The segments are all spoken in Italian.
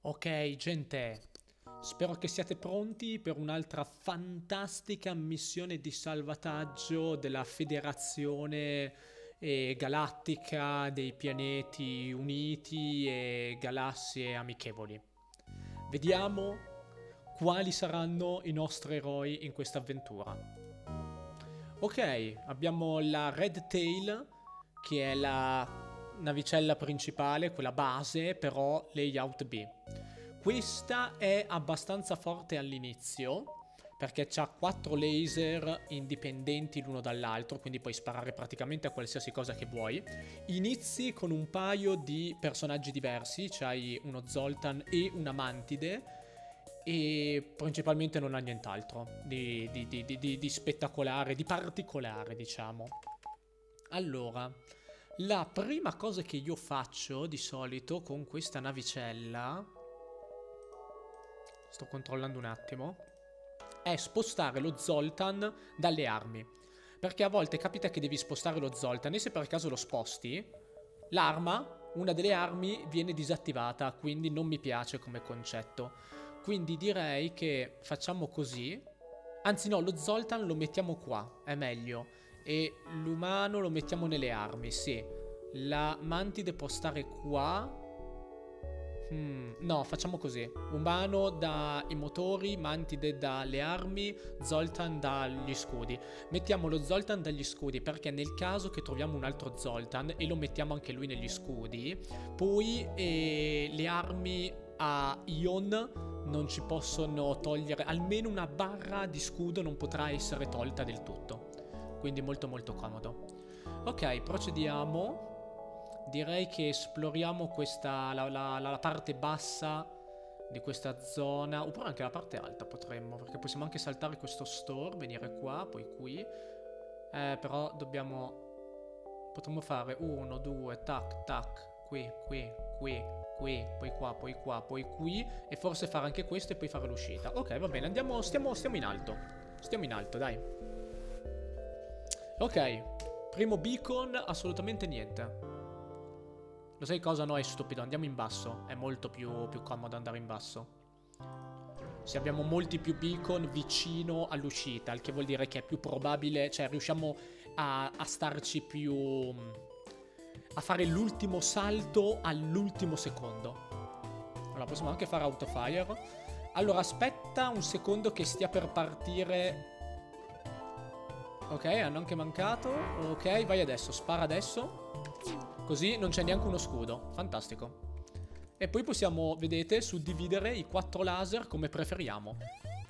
Ok, gente, spero che siate pronti per un'altra fantastica missione di salvataggio della Federazione Galattica dei Pianeti Uniti e Galassie Amichevoli. Vediamo quali saranno i nostri eroi in questa avventura. Ok, abbiamo la Red Tail, che è la navicella principale, quella base, però layout B. Questa è abbastanza forte all'inizio, perché ha 4 laser indipendenti l'uno dall'altro, quindi puoi sparare praticamente a qualsiasi cosa che vuoi. Inizi con un paio di personaggi diversi, c'hai uno Zoltan e una Mantide, e principalmente non ha nient'altro di spettacolare, di particolare, diciamo. Allora, la prima cosa che io faccio di solito con questa navicella, sto controllando un attimo, è spostare lo Zoltan dalle armi. Perché a volte capita che devi spostare lo Zoltan e se per caso lo sposti, l'arma, una delle armi, viene disattivata, quindi non mi piace come concetto. Quindi direi che facciamo così. Anzi no, lo Zoltan lo mettiamo qua, è meglio. E l'umano lo mettiamo nelle armi, sì. La Mantide può stare qua. No, facciamo così. Umano dai motori, Mantide dalle armi, Zoltan dagli scudi. Mettiamo lo Zoltan dagli scudi perché nel caso che troviamo un altro Zoltan e lo mettiamo anche lui negli scudi, poi le armi a Ion non ci possono togliere, almeno una barra di scudo non potrà essere tolta del tutto. Quindi molto molto comodo. Ok, procediamo. Direi che esploriamo questa, la parte bassa di questa zona, oppure anche la parte alta potremmo, perché possiamo anche saltare questo store, venire qua, poi qui. Però potremmo fare 1, 2, tac, tac, qui, qui, qui, qui, poi qua, poi qua, poi qui, e forse fare anche questo e poi fare l'uscita. Ok, va bene, andiamo, stiamo in alto. Stiamo in alto, dai. Ok, primo beacon, assolutamente niente. Lo sai cosa? No, è stupido, andiamo in basso. È molto più comodo andare in basso. Se abbiamo molti più beacon vicino all'uscita, il che vuol dire che è più probabile, cioè riusciamo a starci più, a fare l'ultimo salto all'ultimo secondo. Allora possiamo anche fare autofire. Allora aspetta un secondo che stia per partire. Ok, hanno anche mancato. Ok, vai adesso, spara adesso. Così non c'è neanche uno scudo. Fantastico. E poi possiamo, vedete, suddividere i 4 laser come preferiamo.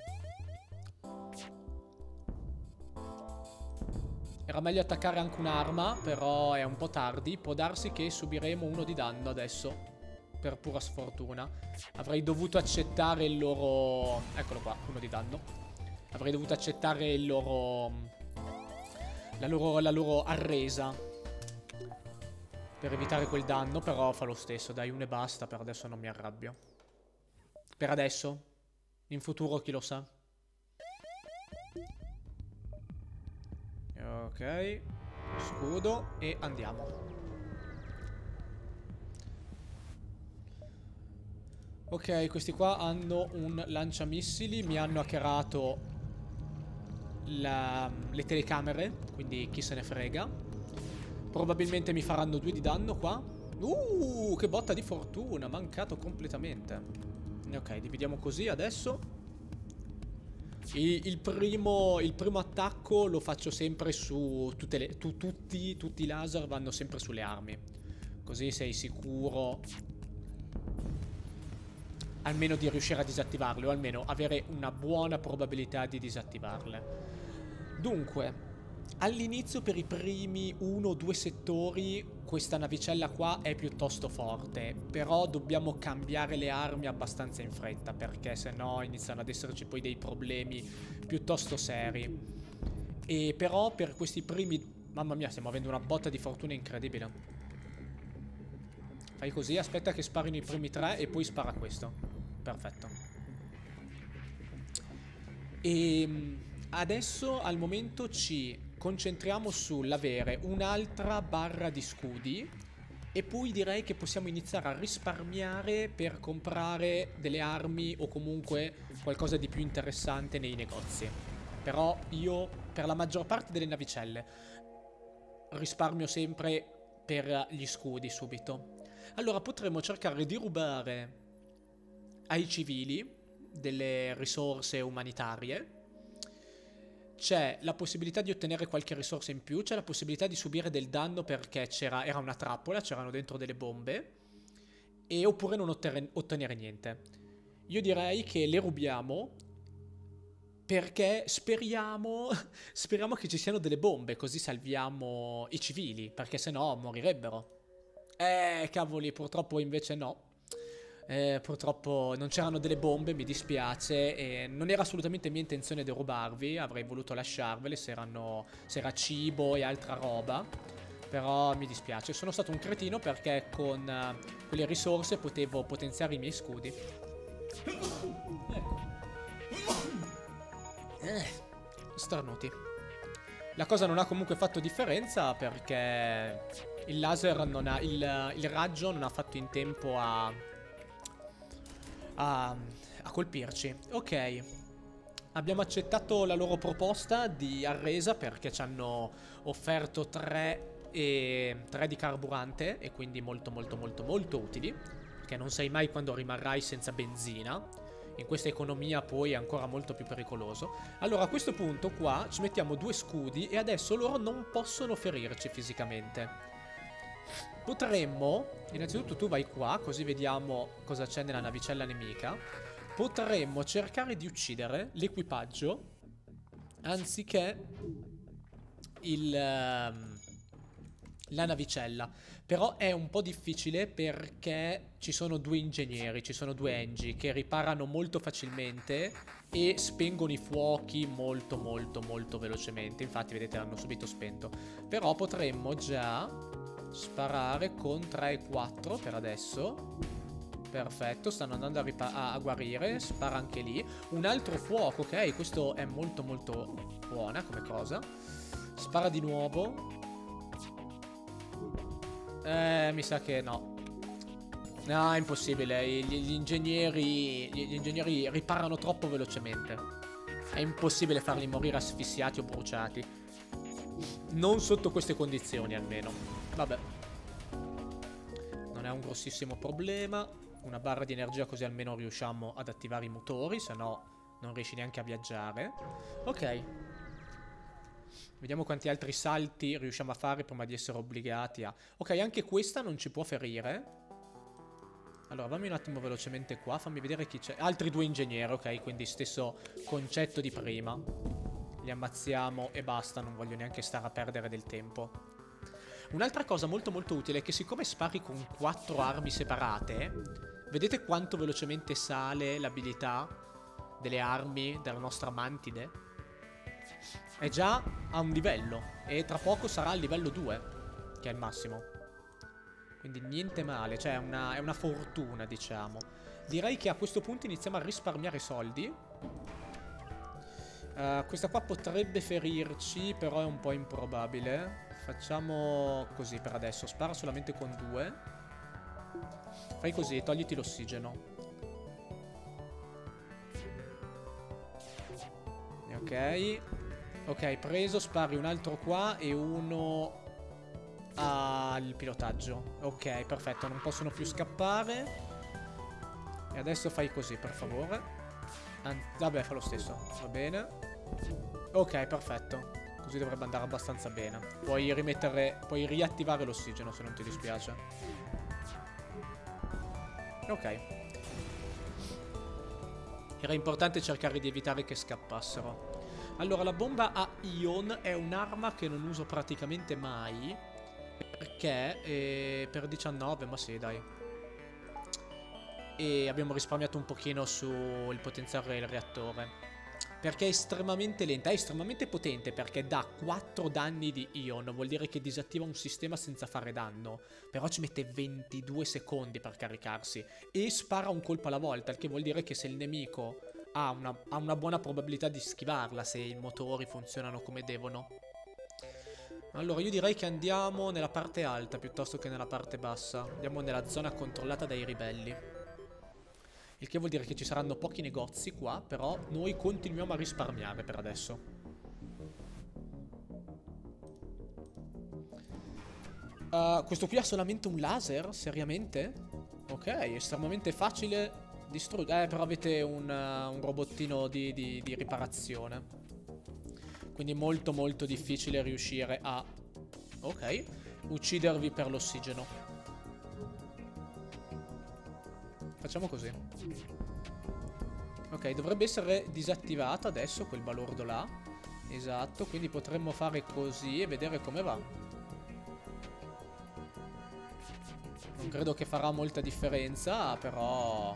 Era meglio attaccare anche un'arma, però è un po' tardi. Può darsi che subiremo 1 di danno adesso, per pura sfortuna. Avrei dovuto accettare il loro... Eccolo qua, 1 di danno. Avrei dovuto accettare il loro... la loro arresa per evitare quel danno, però fa lo stesso. Dai, 1 e basta, per adesso non mi arrabbio. Per adesso. In futuro chi lo sa. Ok. Scudo e andiamo. Ok, questi qua hanno un lanciamissili. Mi hanno hackerato le telecamere, quindi chi se ne frega. Probabilmente mi faranno 2 di danno qua. Che botta di fortuna. Mancato completamente. Ok, dividiamo così adesso. Il primo attacco lo faccio sempre su tutti i laser vanno sempre sulle armi. Così sei sicuro almeno di riuscire a disattivarle, o almeno avere una buona probabilità di disattivarle. Dunque, all'inizio per i primi 1 o 2 settori questa navicella qua è piuttosto forte, però dobbiamo cambiare le armi abbastanza in fretta, perché sennò iniziano ad esserci poi dei problemi piuttosto seri. E però per questi primi... Mamma mia, stiamo avendo una botta di fortuna incredibile. Fai così, aspetta che sparino i primi 3 e poi spara questo. Perfetto. E adesso al momento ci concentriamo sull'avere un'altra barra di scudi E poi direi che possiamo iniziare a risparmiare per comprare delle armi o comunque qualcosa di più interessante nei negozi. Però io, per la maggior parte delle navicelle, risparmio sempre per gli scudi subito. Allora potremmo cercare di rubare ai civili delle risorse umanitarie. C'è la possibilità di ottenere qualche risorsa in più, c'è la possibilità di subire del danno perché era una trappola, c'erano dentro delle bombe, e oppure non ottenere niente. Io direi che le rubiamo perché speriamo che ci siano delle bombe, così salviamo i civili, perché sennò morirebbero. Cavoli, purtroppo invece no. Purtroppo non c'erano delle bombe, mi dispiace, e non era assolutamente mia intenzione derubarvi, avrei voluto lasciarvele se era cibo e altra roba, però mi dispiace, sono stato un cretino perché con quelle risorse potevo potenziare i miei scudi. Ecco. Starnuti. La cosa non ha comunque fatto differenza perché il laser non ha, il raggio non ha fatto in tempo a colpirci. Ok. Abbiamo accettato la loro proposta di arresa perché ci hanno offerto 3 di carburante e quindi molto molto molto molto utili, perché non sai mai quando rimarrai senza benzina. In questa economia poi è ancora molto più pericoloso. Allora a questo punto qua ci mettiamo 2 scudi e adesso loro non possono ferirci fisicamente. Potremmo, innanzitutto tu vai qua, così vediamo cosa c'è nella navicella nemica. Potremmo cercare di uccidere l'equipaggio anziché la navicella. Però è un po' difficile perché ci sono 2 ingegneri, ci sono 2 engi che riparano molto facilmente e spengono i fuochi molto molto molto velocemente. Infatti vedete l'hanno subito spento. Però potremmo già sparare con 3 e 4 per adesso. Perfetto, stanno andando a guarire. Spara anche lì. Un altro fuoco, ok, questo è molto molto buona come cosa. Spara di nuovo. Mi sa che no. No, è impossibile. Gli ingegneri riparano troppo velocemente. È impossibile farli morire asfissiati o bruciati. Non sotto queste condizioni, almeno. Vabbè. Non è un grossissimo problema. Una barra di energia così almeno riusciamo ad attivare i motori, se no non riesci neanche a viaggiare. Ok. Vediamo quanti altri salti riusciamo a fare prima di essere obbligati a... Ok, anche questa non ci può ferire. Allora, vammi un attimo velocemente qua, fammi vedere chi c'è. Altri 2 ingegneri, ok, quindi stesso concetto di prima. Li ammazziamo e basta, non voglio neanche stare a perdere del tempo. Un'altra cosa molto molto utile è che siccome spari con 4 armi separate, vedete quanto velocemente sale l'abilità delle armi della nostra mantide? È già a un livello e tra poco sarà al livello 2, che è il massimo. Quindi niente male, cioè è una fortuna, diciamo. Direi che a questo punto iniziamo a risparmiare soldi. Questa qua potrebbe ferirci, però è un po' improbabile. Facciamo così per adesso, spara solamente con 2. Fai così, togliti l'ossigeno. Ok. Ok, preso, spari un altro qua e uno al pilotaggio. Ok, perfetto, non possono più scappare. E adesso fai così, per favore. Vabbè, fa lo stesso, va bene. Ok, perfetto. Così dovrebbe andare abbastanza bene. Puoi riattivare l'ossigeno se non ti dispiace. Ok. Era importante cercare di evitare che scappassero. Allora, la bomba a ion è un'arma che non uso praticamente mai. Perché per 19, ma sì, dai. E abbiamo risparmiato un pochino sul potenziare il reattore. Perché è estremamente lenta, è estremamente potente perché dà 4 danni di ion. Vuol dire che disattiva un sistema senza fare danno. Però ci mette 22 secondi per caricarsi. E spara un colpo alla volta, il che vuol dire che se il nemico ha una buona probabilità di schivarla se i motori funzionano come devono. Allora, io direi che andiamo nella parte alta piuttosto che nella parte bassa. Andiamo nella zona controllata dai ribelli. Il che vuol dire che ci saranno pochi negozi qua, però noi continuiamo a risparmiare per adesso. Questo qui ha solamente un laser? Seriamente? Ok, estremamente facile distruggere. Però avete un robottino di riparazione. Quindi molto molto difficile riuscire a... Ok, uccidervi per l'ossigeno. Facciamo così. Ok, dovrebbe essere disattivato adesso quel balordo là. Esatto, quindi potremmo fare così e vedere come va. Non credo che farà molta differenza, però...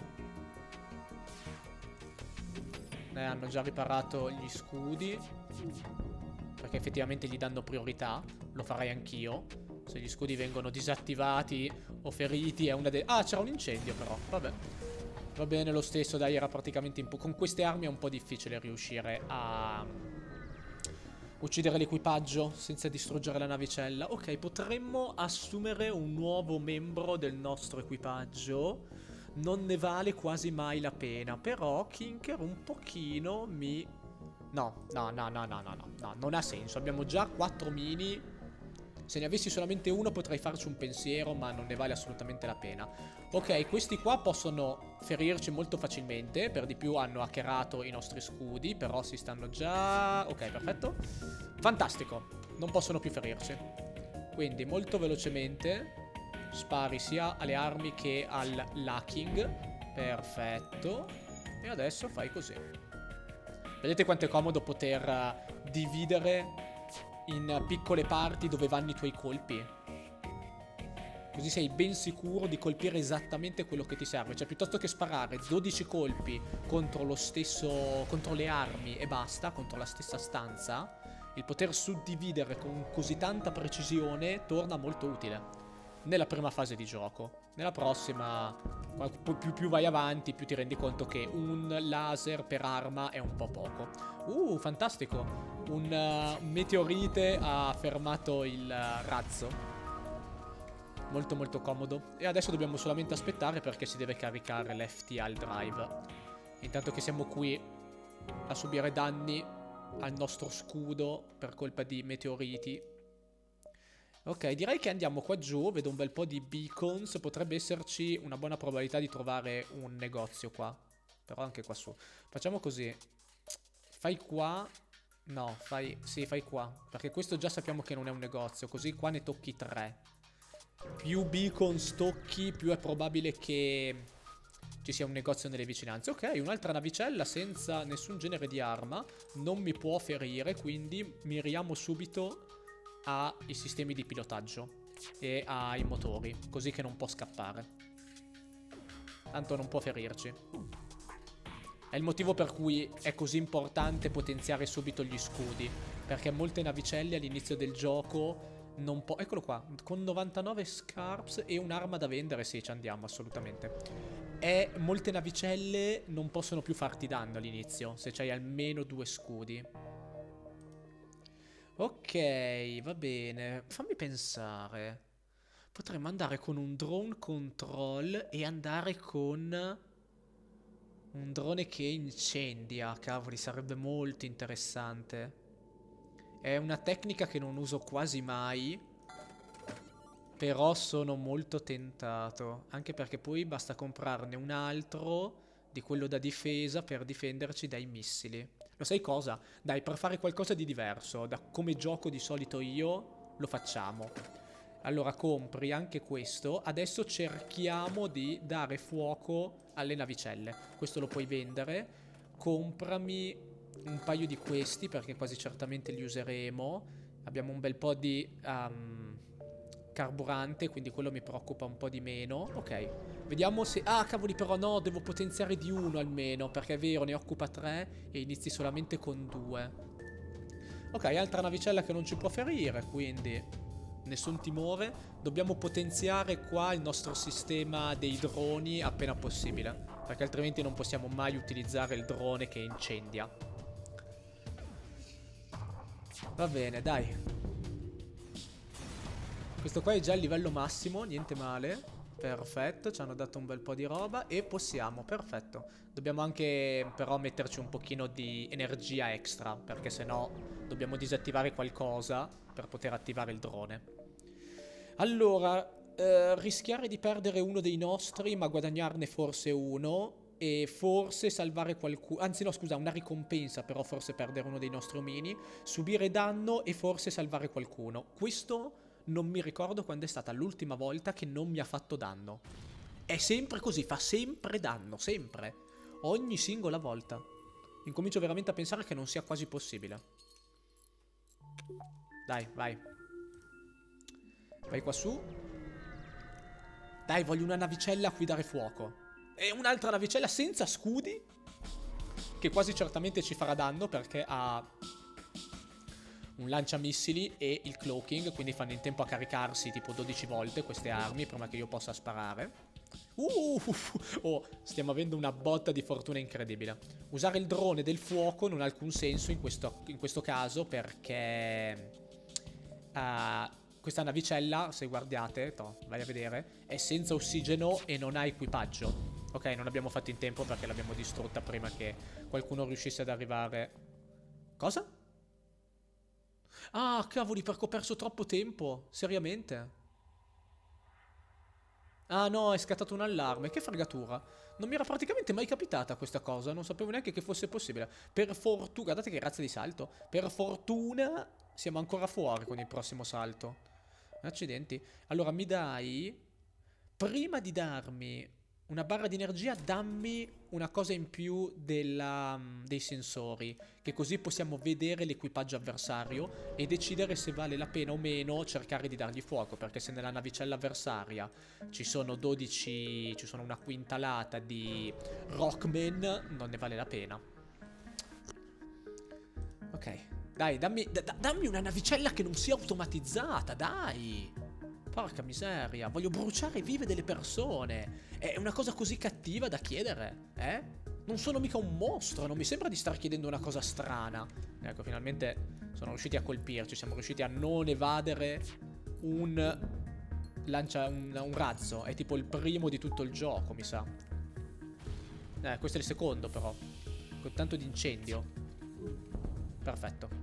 hanno già riparato gli scudi. Perché effettivamente gli danno priorità. Lo farei anch'io. Se gli scudi vengono disattivati o feriti è una delle... Ah, c'era un incendio però, vabbè. Va bene lo stesso, dai, era praticamente... Con queste armi è un po' difficile riuscire a... uccidere l'equipaggio senza distruggere la navicella. Ok, potremmo assumere un nuovo membro del nostro equipaggio. Non ne vale quasi mai la pena. Però Kinker un pochino mi... No, non ha senso. Abbiamo già 4 mini. Se ne avessi solamente uno potrei farci un pensiero, ma non ne vale assolutamente la pena. Ok, questi qua possono ferirci molto facilmente. Per di più hanno hackerato i nostri scudi, però si stanno già... Ok, perfetto. Fantastico, non possono più ferirci. Quindi molto velocemente spari sia alle armi che al lacking. Perfetto. E adesso fai così. Vedete quanto è comodo poter dividere in piccole parti dove vanno i tuoi colpi? Così sei ben sicuro di colpire esattamente quello che ti serve. Cioè, piuttosto che sparare 12 colpi contro lo stesso... contro le armi e basta, contro la stessa stanza, il poter suddividere con così tanta precisione torna molto utile. Nella prima fase di gioco. Nella prossima, più vai avanti, più ti rendi conto che un laser per arma è un po' poco. Fantastico. Un meteorite ha fermato il razzo. Molto molto comodo. E adesso dobbiamo solamente aspettare perché si deve caricare l'FTL drive. Intanto che siamo qui a subire danni al nostro scudo per colpa di meteoriti. Ok, direi che andiamo qua giù. Vedo un bel po' di beacons. Potrebbe esserci una buona probabilità di trovare un negozio qua. Però anche qua su. Facciamo così. Fai qua. No, sì, fai qua. Perché questo già sappiamo che non è un negozio. Così qua ne tocchi 3. Più beacons tocchi, più è probabile che ci sia un negozio nelle vicinanze. Ok, un'altra navicella senza nessun genere di arma. Non mi può ferire, quindi miriamo subito ai sistemi di pilotaggio e ai motori, così che non può scappare. Tanto non può ferirci. È il motivo per cui è così importante potenziare subito gli scudi, perché molte navicelle all'inizio del gioco non può... Eccolo qua, con 99 scarps e un'arma da vendere, sì, ci andiamo assolutamente. E molte navicelle non possono più farti danno all'inizio, se c'hai almeno 2 scudi. Ok, va bene. Fammi pensare. Potremmo andare con un drone control e andare con un drone che incendia. Cavoli, sarebbe molto interessante. È una tecnica che non uso quasi mai, però sono molto tentato. Anche perché poi basta comprarne un altro di quello da difesa per difenderci dai missili. Lo sai cosa? Dai, per fare qualcosa di diverso, da come gioco di solito io, lo facciamo. Allora, compri anche questo. Adesso cerchiamo di dare fuoco alle navicelle. Questo lo puoi vendere. Comprami un paio di questi, perché quasi certamente li useremo. Abbiamo un bel po' di carburante, quindi quello mi preoccupa un po' di meno. Ok. Vediamo se... Ah, cavoli, però no, devo potenziare di 1 almeno, perché è vero, ne occupa 3 e inizi solamente con 2. Ok, altra navicella che non ci può ferire, quindi nessun timore. Dobbiamo potenziare qua il nostro sistema dei droni appena possibile, perché altrimenti non possiamo mai utilizzare il drone che incendia. Va bene, dai. Questo qua è già il livello massimo, niente male. Perfetto, ci hanno dato un bel po' di roba e possiamo, perfetto. Dobbiamo anche però metterci un pochino di energia extra, perché sennò dobbiamo disattivare qualcosa per poter attivare il drone. Allora, rischiare di perdere uno dei nostri, ma guadagnarne forse uno. E forse salvare qualcuno. Anzi no, scusa, una ricompensa, però forse perdere uno dei nostri omini. Subire danno e forse salvare qualcuno. Questo non mi ricordo quando è stata l'ultima volta che non mi ha fatto danno. È sempre così, fa sempre danno, sempre. Ogni singola volta. Incomincio veramente a pensare che non sia quasi possibile. Dai, vai. Vai qua su. Dai, voglio una navicella a cui dare fuoco. E un'altra navicella senza scudi, che quasi certamente ci farà danno perché ha un lanciamissili e il cloaking, quindi fanno in tempo a caricarsi tipo 12 volte queste armi prima che io possa sparare. Oh, stiamo avendo una botta di fortuna incredibile. Usare il drone del fuoco non ha alcun senso in questo caso perché questa navicella, se guardiate, vai a vedere, è senza ossigeno e non ha equipaggio. Ok, non abbiamo fatto in tempo perché l'abbiamo distrutta prima che qualcuno riuscisse ad arrivare. Cosa? Ah, cavoli, perché ho perso troppo tempo. Seriamente? Ah no, è scattato un allarme. Che fregatura. Non mi era praticamente mai capitata questa cosa. Non sapevo neanche che fosse possibile. Per fortuna... Guardate che razza di salto. Per fortuna siamo ancora fuori con il prossimo salto. Accidenti. Allora, mi dai... Prima di darmi una barra di energia, dammi una cosa in più dei sensori, che così possiamo vedere l'equipaggio avversario e decidere se vale la pena o meno cercare di dargli fuoco, perché se nella navicella avversaria ci sono 12, ci sono una quintalata di Rockman, non ne vale la pena. Ok, dai, dammi una navicella che non sia automatizzata, dai! Porca miseria, voglio bruciare vive delle persone. È una cosa così cattiva da chiedere, eh? Non sono mica un mostro, non mi sembra di star chiedendo una cosa strana. Ecco, finalmente sono riusciti a colpirci, siamo riusciti a non evadere un razzo. È tipo il primo di tutto il gioco, mi sa. Questo è il secondo però, con tanto di incendio. Perfetto.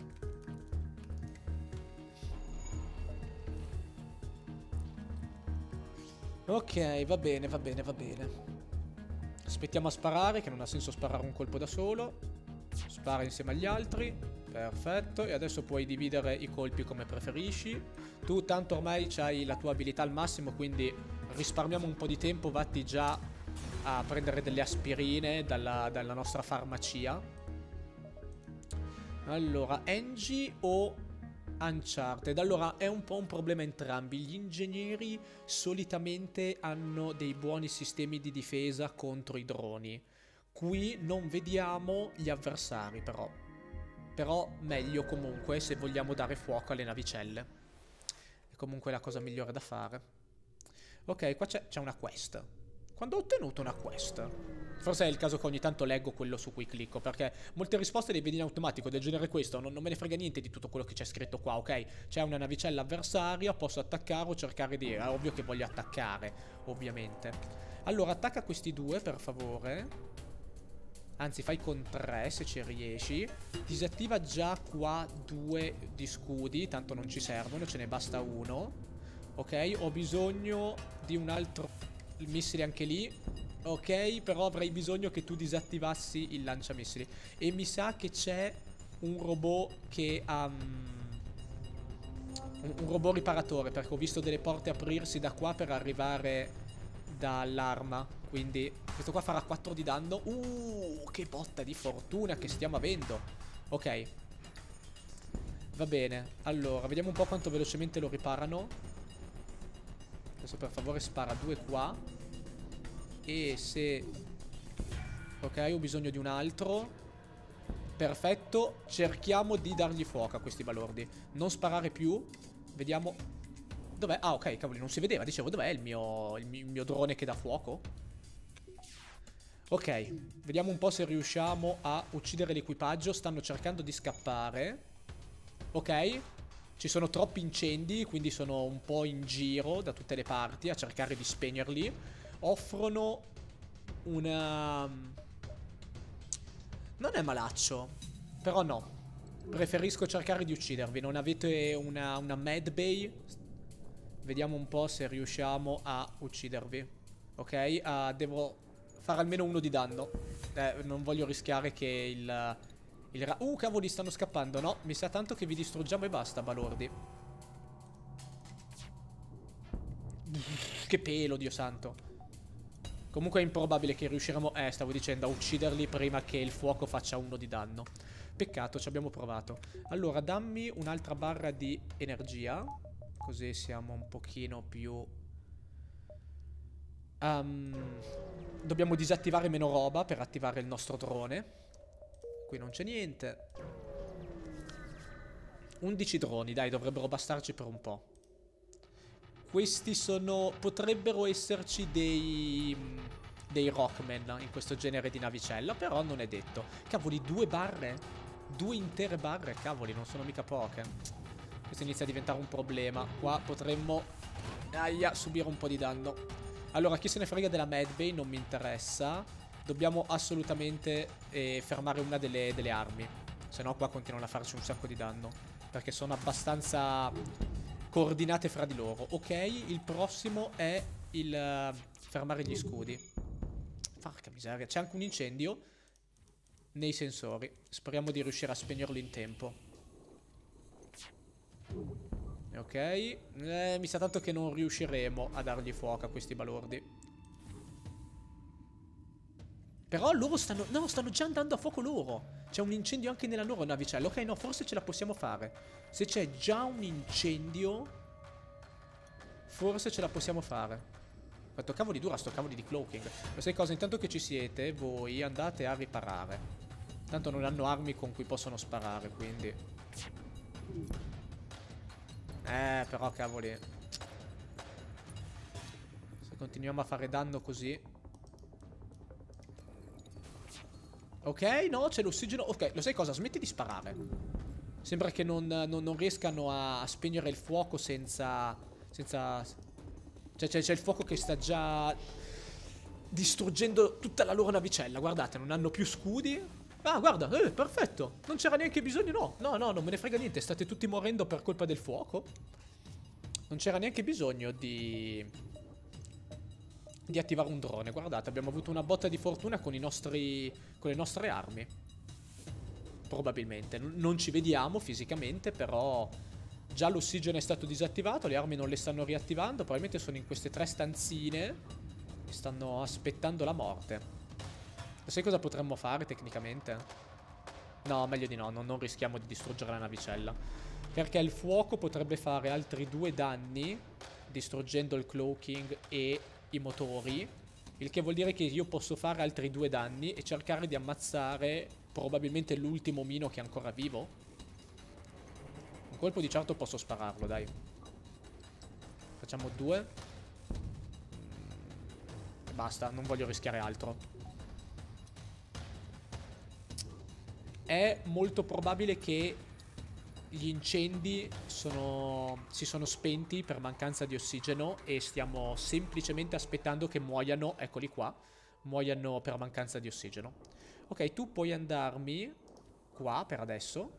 Ok, va bene, va bene, va bene. Aspettiamo a sparare, che non ha senso sparare un colpo da solo. Spara insieme agli altri. Perfetto, e adesso puoi dividere i colpi come preferisci. Tu tanto ormai c'hai la tua abilità al massimo, quindi risparmiamo un po' di tempo. Vatti già a prendere delle aspirine dalla nostra farmacia. Allora, Angie o Uncharted? Allora, è un po' un problema entrambi. Gli ingegneri solitamente hanno dei buoni sistemi di difesa contro i droni. Qui non vediamo gli avversari però. Però meglio comunque se vogliamo dare fuoco alle navicelle. È comunque la cosa migliore da fare. Ok, qua c'è una quest. Quando ho ottenuto una quest? Forse è il caso che ogni tanto leggo quello su cui clicco, perché molte risposte le vedi in automatico, del genere questo, non me ne frega niente di tutto quello che c'è scritto qua, ok? C'è una navicella avversaria, posso attaccare o cercare di... È ovvio che voglio attaccare, ovviamente. Allora, attacca questi due, per favore. Anzi, fai con 3 se ci riesci. Disattiva già qua 2 di scudi, tanto non ci servono, ce ne basta uno. Ok, ho bisogno di un altro missile anche lì. Ok, però avrei bisogno che tu disattivassi il lanciamissili. E mi sa che c'è un robot che ha... un robot riparatore, perché ho visto delle porte aprirsi da qua per arrivare dall'arma. Quindi questo qua farà 4 di danno. Che botta di fortuna che stiamo avendo. Ok. Va bene. Allora, vediamo un po' quanto velocemente lo riparano. Adesso per favore spara 2 qua. E se... Ok, ho bisogno di un altro. Perfetto. Cerchiamo di dargli fuoco a questi balordi. Non sparare più. Vediamo. Dov'è? Ah, ok, cavoli, non si vedeva. Dicevo, dov'è il mio drone che dà fuoco? Ok, vediamo un po' se riusciamo a uccidere l'equipaggio. Stanno cercando di scappare. Ok. Ci sono troppi incendi, quindi sono un po' in giro da tutte le parti a cercare di spegnerli. Offrono una... Non è malaccio, però no. Preferisco cercare di uccidervi. Non avete una medbay? Vediamo un po' se riusciamo a uccidervi. Ok? Devo fare almeno uno di danno. Non voglio rischiare che cavoli, stanno scappando. No, mi sa tanto che vi distruggiamo e basta, balordi. Che pelo, Dio santo. Comunque è improbabile che riusciremo, stavo dicendo, a ucciderli prima che il fuoco faccia uno di danno. Peccato, ci abbiamo provato. Allora, dammi un'altra barra di energia. Così siamo un pochino più... dobbiamo disattivare meno roba per attivare il nostro drone. Qui non c'è niente. 11 droni, dai, dovrebbero bastarci per un po'. Questi sono... potrebbero esserci dei Rockman in questo genere di navicella, però non è detto. Cavoli, 2 barre? 2 intere barre? Cavoli, non sono mica poche. Questo inizia a diventare un problema. Qua potremmo subire un po' di danno. Allora, chi se ne frega della medbay non mi interessa. Dobbiamo assolutamente fermare una delle armi. Se no qua continuano a farci un sacco di danno, perché sono abbastanza coordinate fra di loro. Ok, il prossimo è il fermare gli scudi. Porca miseria, c'è anche un incendio nei sensori. Speriamo di riuscire a spegnerlo in tempo. Ok, mi sa tanto che non riusciremo a dargli fuoco a questi balordi. Però loro stanno... no, stanno già andando a fuoco loro. C'è un incendio anche nella loro navicella. Ok, no, forse ce la possiamo fare. Se c'è già un incendio, forse ce la possiamo fare. Quanto cavoli dura sto cavolo di cloaking. Ma sai cosa? Intanto che ci siete, voi andate a riparare. Tanto non hanno armi con cui possono sparare, quindi... però cavoli. Se continuiamo a fare danno così... Ok, no, c'è l'ossigeno. Ok, lo sai cosa? Smetti di sparare. Sembra che non riescano a spegnere il fuoco senza... Cioè c'è il fuoco che sta già distruggendo tutta la loro navicella. Guardate, non hanno più scudi. Ah, guarda, perfetto. Non c'era neanche bisogno, no. No, non me ne frega niente. State tutti morendo per colpa del fuoco. Non c'era neanche bisogno di attivare un drone. Guardate, abbiamo avuto una botta di fortuna con le nostre armi. Probabilmente. Non ci vediamo fisicamente, però già l'ossigeno è stato disattivato, le armi non le stanno riattivando, probabilmente sono in queste 3 stanzine e stanno aspettando la morte. Sai cosa potremmo fare tecnicamente? No, meglio di no, non rischiamo di distruggere la navicella, perché il fuoco potrebbe fare altri 2 danni distruggendo il cloaking e i motori, il che vuol dire che io posso fare altri 2 danni e cercare di ammazzare probabilmente l'ultimo mino che è ancora vivo. Un colpo di certo posso spararlo, dai. Facciamo 2. Basta, non voglio rischiare altro. È molto probabile che gli incendi si sono spenti per mancanza di ossigeno e stiamo semplicemente aspettando che muoiano, eccoli qua, muoiano per mancanza di ossigeno. Ok, tu puoi andarmi qua per adesso.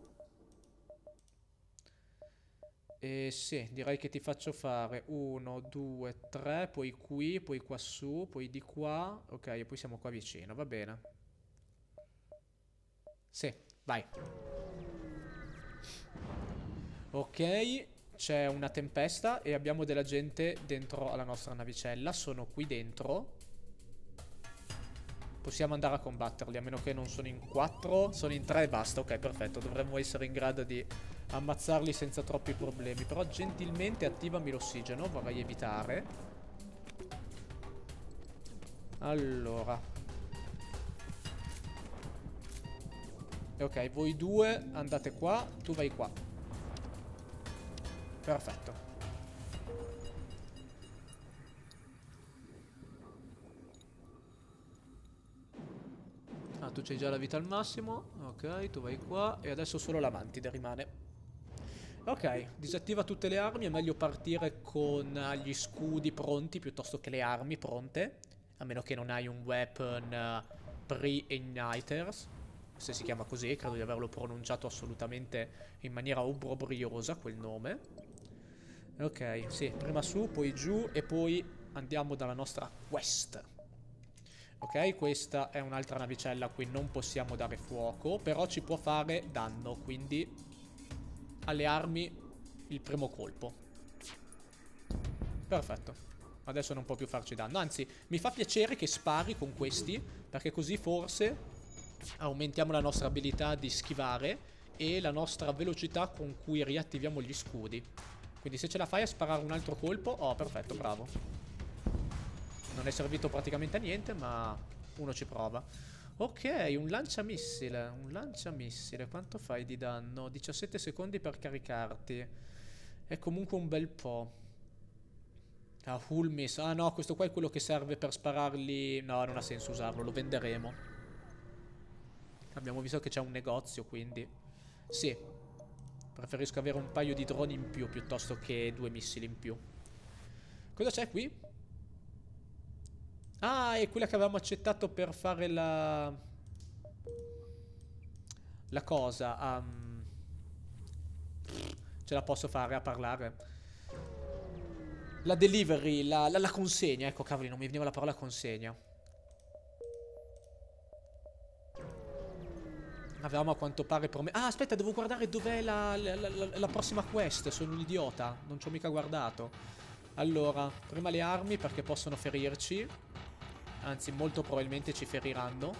E sì, direi che ti faccio fare 1, 2, 3, poi qui, poi qua su, poi di qua. Ok, e poi siamo qua vicino, va bene. Sì, vai. Ok, c'è una tempesta e abbiamo della gente dentro alla nostra navicella. Sono qui dentro. Possiamo andare a combatterli, a meno che non sono in 4. Sono in 3 e basta. Ok, perfetto, dovremmo essere in grado di ammazzarli senza troppi problemi. Però gentilmente attivami l'ossigeno, vorrei evitare. Allora. Ok, voi 2 andate qua, tu vai qua. Perfetto. Ah, tu c'hai già la vita al massimo. Ok, tu vai qua. E adesso solo la mantide rimane. Ok, disattiva tutte le armi. È meglio partire con gli scudi pronti piuttosto che le armi pronte. A meno che non hai un weapon pre-igniters. Se si chiama così, credo di averlo pronunciato assolutamente in maniera obbrobriosa quel nome. Ok, sì, prima su, poi giù e poi andiamo dalla nostra quest. Ok, questa è un'altra navicella a cui non possiamo dare fuoco, però ci può fare danno, quindi alle armi il primo colpo. Perfetto. Adesso non può più farci danno. Anzi, mi fa piacere che spari con questi, perché così forse aumentiamo la nostra abilità di schivare e la nostra velocità con cui riattiviamo gli scudi. Quindi se ce la fai a sparare un altro colpo... Oh, perfetto, bravo. Non è servito praticamente a niente, ma uno ci prova. Ok, un lanciamissile. Un lanciamissile. Quanto fai di danno? 17 secondi per caricarti. È comunque un bel po'. Ah, Hulmis. Ah no, questo qua è quello che serve per spararli. No, non ha senso usarlo, lo venderemo. Abbiamo visto che c'è un negozio, quindi sì. Preferisco avere un paio di droni in più piuttosto che 2 missili in più. Cosa c'è qui? Ah, è quella che avevamo accettato per fare la cosa. Ce la posso fare a parlare? La delivery, la consegna. Ecco, cavoli, non mi veniva la parola consegna. Avevamo a quanto pare promesso. Ah, aspetta, devo guardare dov'è la prossima quest. Sono un idiota, non ci ho mica guardato. Allora, prima le armi perché possono ferirci. Anzi, molto probabilmente ci feriranno.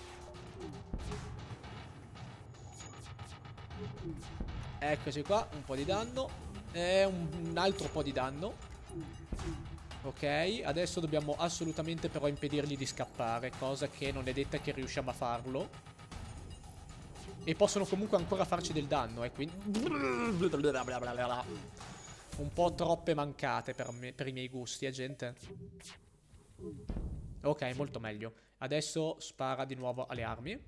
Eccoci qua, un po' di danno. E un altro po' di danno. Ok, adesso dobbiamo assolutamente però impedirgli di scappare, cosa che non è detta che riusciamo a farlo. E possono comunque ancora farci del danno, quindi... Un po' troppe mancate per i miei gusti, gente. Ok, molto meglio. Adesso spara di nuovo alle armi.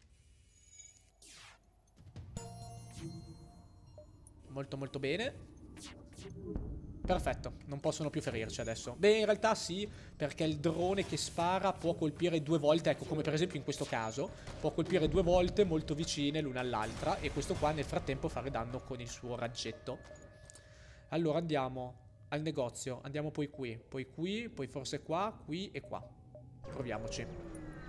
Molto molto bene. Perfetto, non possono più ferirci adesso. Beh, in realtà sì, perché il drone che spara può colpire 2 volte, ecco, come per esempio in questo caso, può colpire 2 volte molto vicine l'una all'altra e questo qua nel frattempo fare danno con il suo raggetto. Allora andiamo al negozio, andiamo poi qui, poi forse qua, qui e qua. Proviamoci.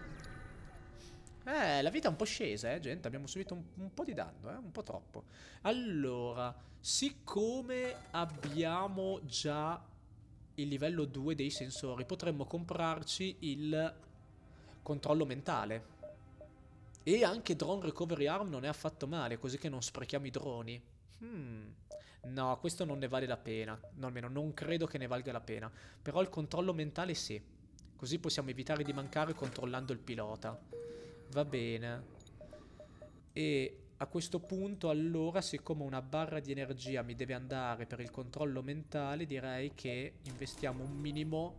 La vita è un po' scesa, gente. Abbiamo subito un po' di danno, un po' troppo. Allora, siccome abbiamo già il livello 2 dei sensori, potremmo comprarci il controllo mentale. E anche Drone Recovery Arm non è affatto male, così che non sprechiamo i droni. No, questo non ne vale la pena. No, almeno non credo che ne valga la pena. Però il controllo mentale sì. Così possiamo evitare di mancare controllando il pilota. Va bene. E a questo punto allora, siccome una barra di energia mi deve andare per il controllo mentale, direi che investiamo un minimo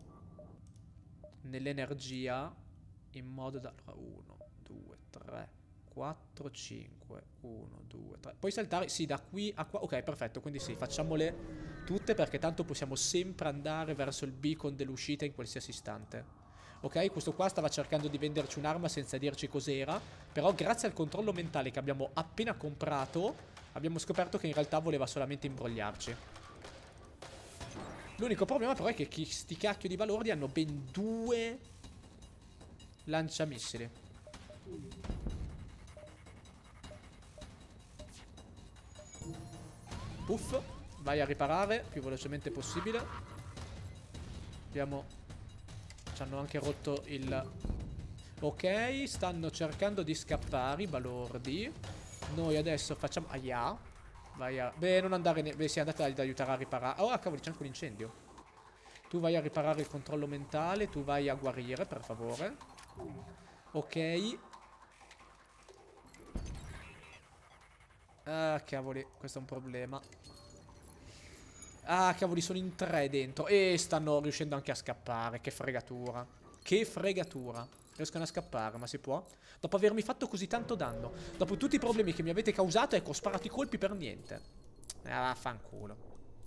nell'energia in modo da... 1, 2, 3, 4, 5, 1, 2, 3. Puoi saltare, sì, da qui a qua. Ok, perfetto, quindi sì, facciamole tutte perché tanto possiamo sempre andare verso il beacon dell'uscita in qualsiasi istante. Ok, questo qua stava cercando di venderci un'arma senza dirci cos'era. Però grazie al controllo mentale che abbiamo appena comprato, abbiamo scoperto che in realtà voleva solamente imbrogliarci. L'unico problema però è che sti cacchio di valori hanno ben 2 lanciamissili. Puff, vai a riparare più velocemente possibile. Abbiamo... Ci hanno anche rotto il... Ok, stanno cercando di scappare i balordi. Noi adesso facciamo... Aia. Vai a... Beh, non andare... Beh, sì, andate ad aiutare a riparare. Oh, cavolo, c'è anche un incendio. Tu vai a riparare il controllo mentale. Tu vai a guarire, per favore. Ok. Ah, cavoli, questo è un problema. Ah, cavoli, sono in 3 dentro. E stanno riuscendo anche a scappare. Che fregatura. Che fregatura. Riescono a scappare, ma si può? Dopo avermi fatto così tanto danno. Dopo tutti i problemi che mi avete causato, ecco, ho sparato i colpi per niente. Vaffanculo.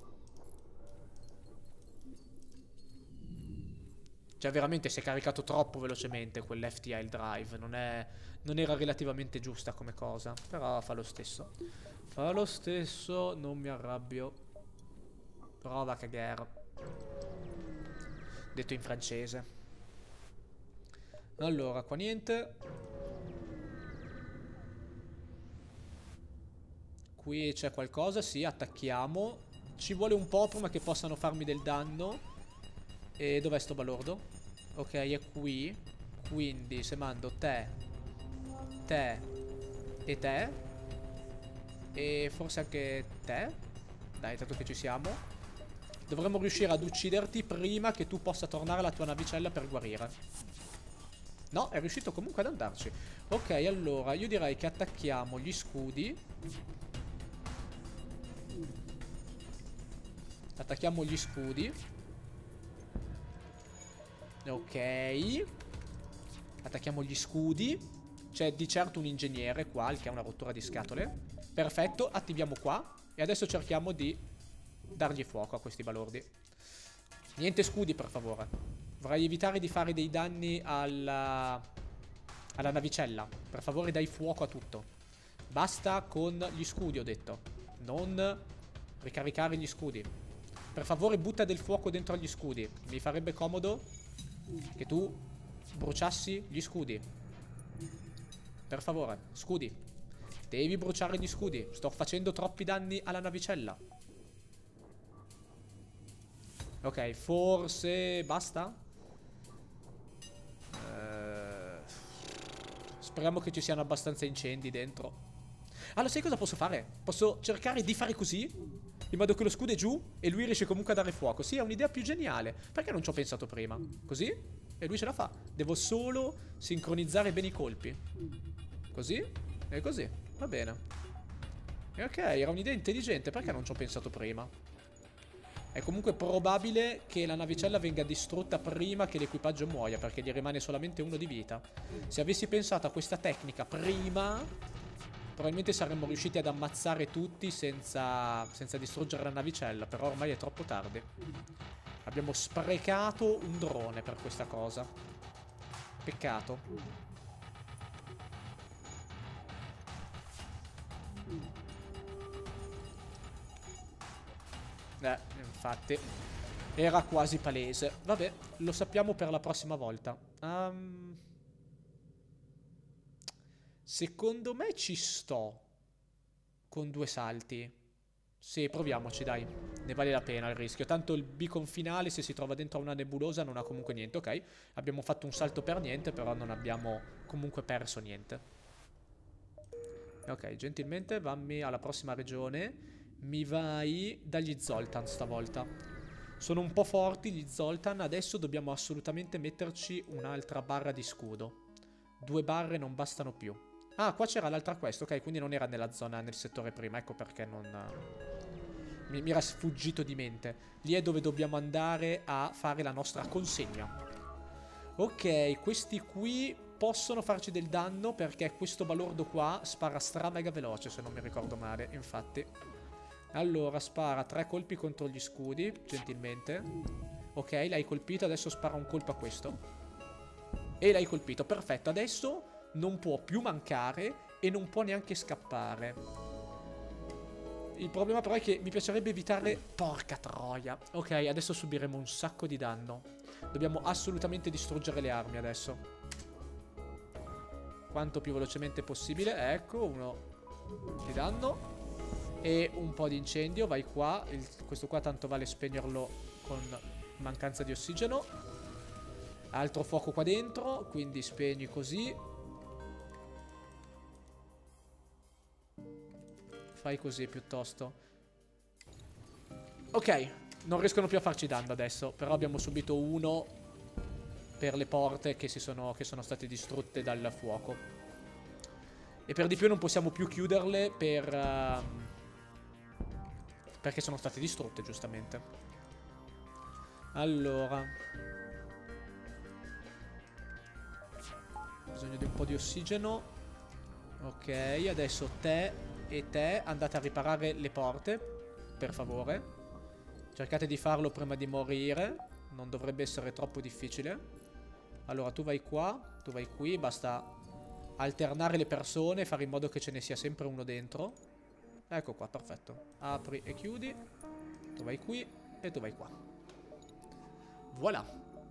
Cioè veramente si è caricato troppo velocemente quell'FTL drive. Non era relativamente giusta come cosa. Però fa lo stesso. Fa lo stesso, non mi arrabbio. Prova a cagare. Detto in francese. Allora, qua niente. Qui c'è qualcosa, sì, attacchiamo. Ci vuole un po' prima che possano farmi del danno. E dov'è sto balordo? Ok, è qui. Quindi se mando te, te e te, e forse anche te, dai, tanto che ci siamo, dovremmo riuscire ad ucciderti prima che tu possa tornare alla tua navicella per guarire. No, è riuscito comunque ad andarci. Ok, allora io direi che attacchiamo gli scudi. Attacchiamo gli scudi. Ok. Attacchiamo gli scudi. C'è di certo un ingegnere qua, il che è una rottura di scatole. Perfetto, attiviamo qua. E adesso cerchiamo di dargli fuoco a questi balordi. Niente scudi, per favore. Vorrei evitare di fare dei danni alla navicella. Per favore, dai fuoco a tutto. Basta con gli scudi, ho detto. Non ricaricare gli scudi. Per favore, butta del fuoco dentro agli scudi. Mi farebbe comodo che tu bruciassi gli scudi. Per favore, scudi. Devi bruciare gli scudi. Sto facendo troppi danni alla navicella. Ok, forse basta? Speriamo che ci siano abbastanza incendi dentro. Allora, sai cosa posso fare? Posso cercare di fare così, in modo che lo scudo è giù e lui riesce comunque a dare fuoco. Sì, è un'idea più geniale. Perché non ci ho pensato prima? Così? E lui ce la fa. Devo solo sincronizzare bene i colpi. Così? E così. Va bene. E ok, era un'idea intelligente. Perché non ci ho pensato prima? È comunque probabile che la navicella venga distrutta prima che l'equipaggio muoia, perché gli rimane solamente uno di vita. Se avessi pensato a questa tecnica prima, probabilmente saremmo riusciti ad ammazzare tutti senza distruggere la navicella, però ormai è troppo tardi. Abbiamo sprecato un drone per questa cosa. Peccato. Infatti era quasi palese. Vabbè, lo sappiamo per la prossima volta. Secondo me ci sto con 2 salti. Sì, proviamoci, dai. Ne vale la pena il rischio. Tanto il beacon finale, se si trova dentro a una nebulosa, non ha comunque niente. Ok, abbiamo fatto un salto per niente, però non abbiamo comunque perso niente. Ok, gentilmente vammi alla prossima regione. Mi vai dagli Zoltan stavolta. Sono un po' forti gli Zoltan. Adesso dobbiamo assolutamente metterci un'altra barra di scudo. 2 barre non bastano più. Ah, qua c'era l'altra quest. Ok, quindi non era nella zona, nel settore prima. Ecco perché non... Mi era sfuggito di mente. Lì è dove dobbiamo andare a fare la nostra consegna. Ok, questi qui possono farci del danno perché questo balordo qua spara stra mega veloce, se non mi ricordo male. Infatti... Allora, spara 3 colpi contro gli scudi, gentilmente. Ok, l'hai colpito, adesso spara un colpo a questo. E l'hai colpito, perfetto. Adesso non può più mancare e non può neanche scappare. Il problema però è che mi piacerebbe evitare... Porca troia. Ok, adesso subiremo un sacco di danno. Dobbiamo assolutamente distruggere le armi adesso. Quanto più velocemente possibile. Ecco, 1 di danno. E un po' di incendio, vai qua. Questo qua tanto vale spegnerlo con mancanza di ossigeno. Altro fuoco qua dentro, quindi spegni così. Fai così piuttosto. Ok, non riescono più a farci danno adesso, però abbiamo subito 1 per le porte che sono state distrutte dal fuoco. E per di più non possiamo più chiuderle perché sono state distrutte, giustamente. Allora. Bisogno di un po' di ossigeno. Ok, adesso te e te andate a riparare le porte. per favore. Cercate di farlo prima di morire. Non dovrebbe essere troppo difficile. Allora, tu vai qua, tu vai qui. Basta alternare le persone, fare in modo che ce ne sia sempre uno dentro. Ecco qua, perfetto. Apri e chiudi. Tu vai qui e tu vai qua. Voilà.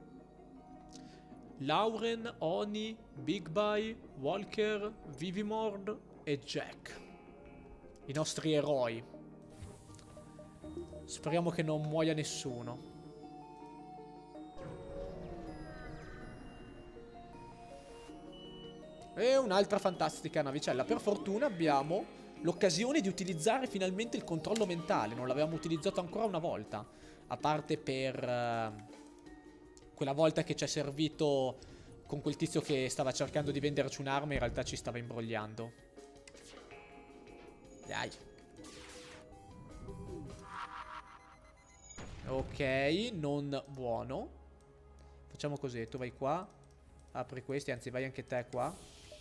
Lauren, Oni, Big Bye, Walker, Vivimord e Jack. I nostri eroi. Speriamo che non muoia nessuno. E un'altra fantastica navicella. Per fortuna abbiamo l'occasione di utilizzare finalmente il controllo mentale. Non l'avevamo utilizzato ancora una volta. A parte per quella volta che ci è servito con quel tizio che stava cercando di venderci un'arma. In realtà ci stava imbrogliando. Dai. Ok, non buono. Facciamo così, tu vai qua. Apri questi, anzi vai anche te qua.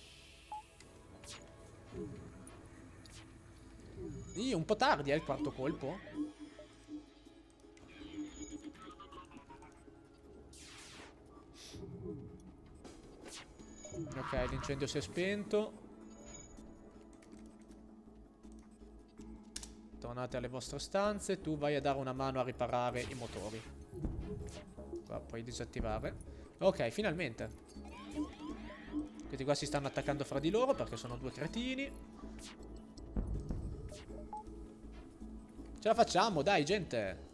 Un po' tardi il quarto colpo. Ok, l'incendio si è spento. Tornate alle vostre stanze. Tu vai a dare una mano a riparare i motori. Qua puoi disattivare. Ok, finalmente. Questi qua si stanno attaccando fra di loro perché sono due cretini. Ce la facciamo, dai, gente.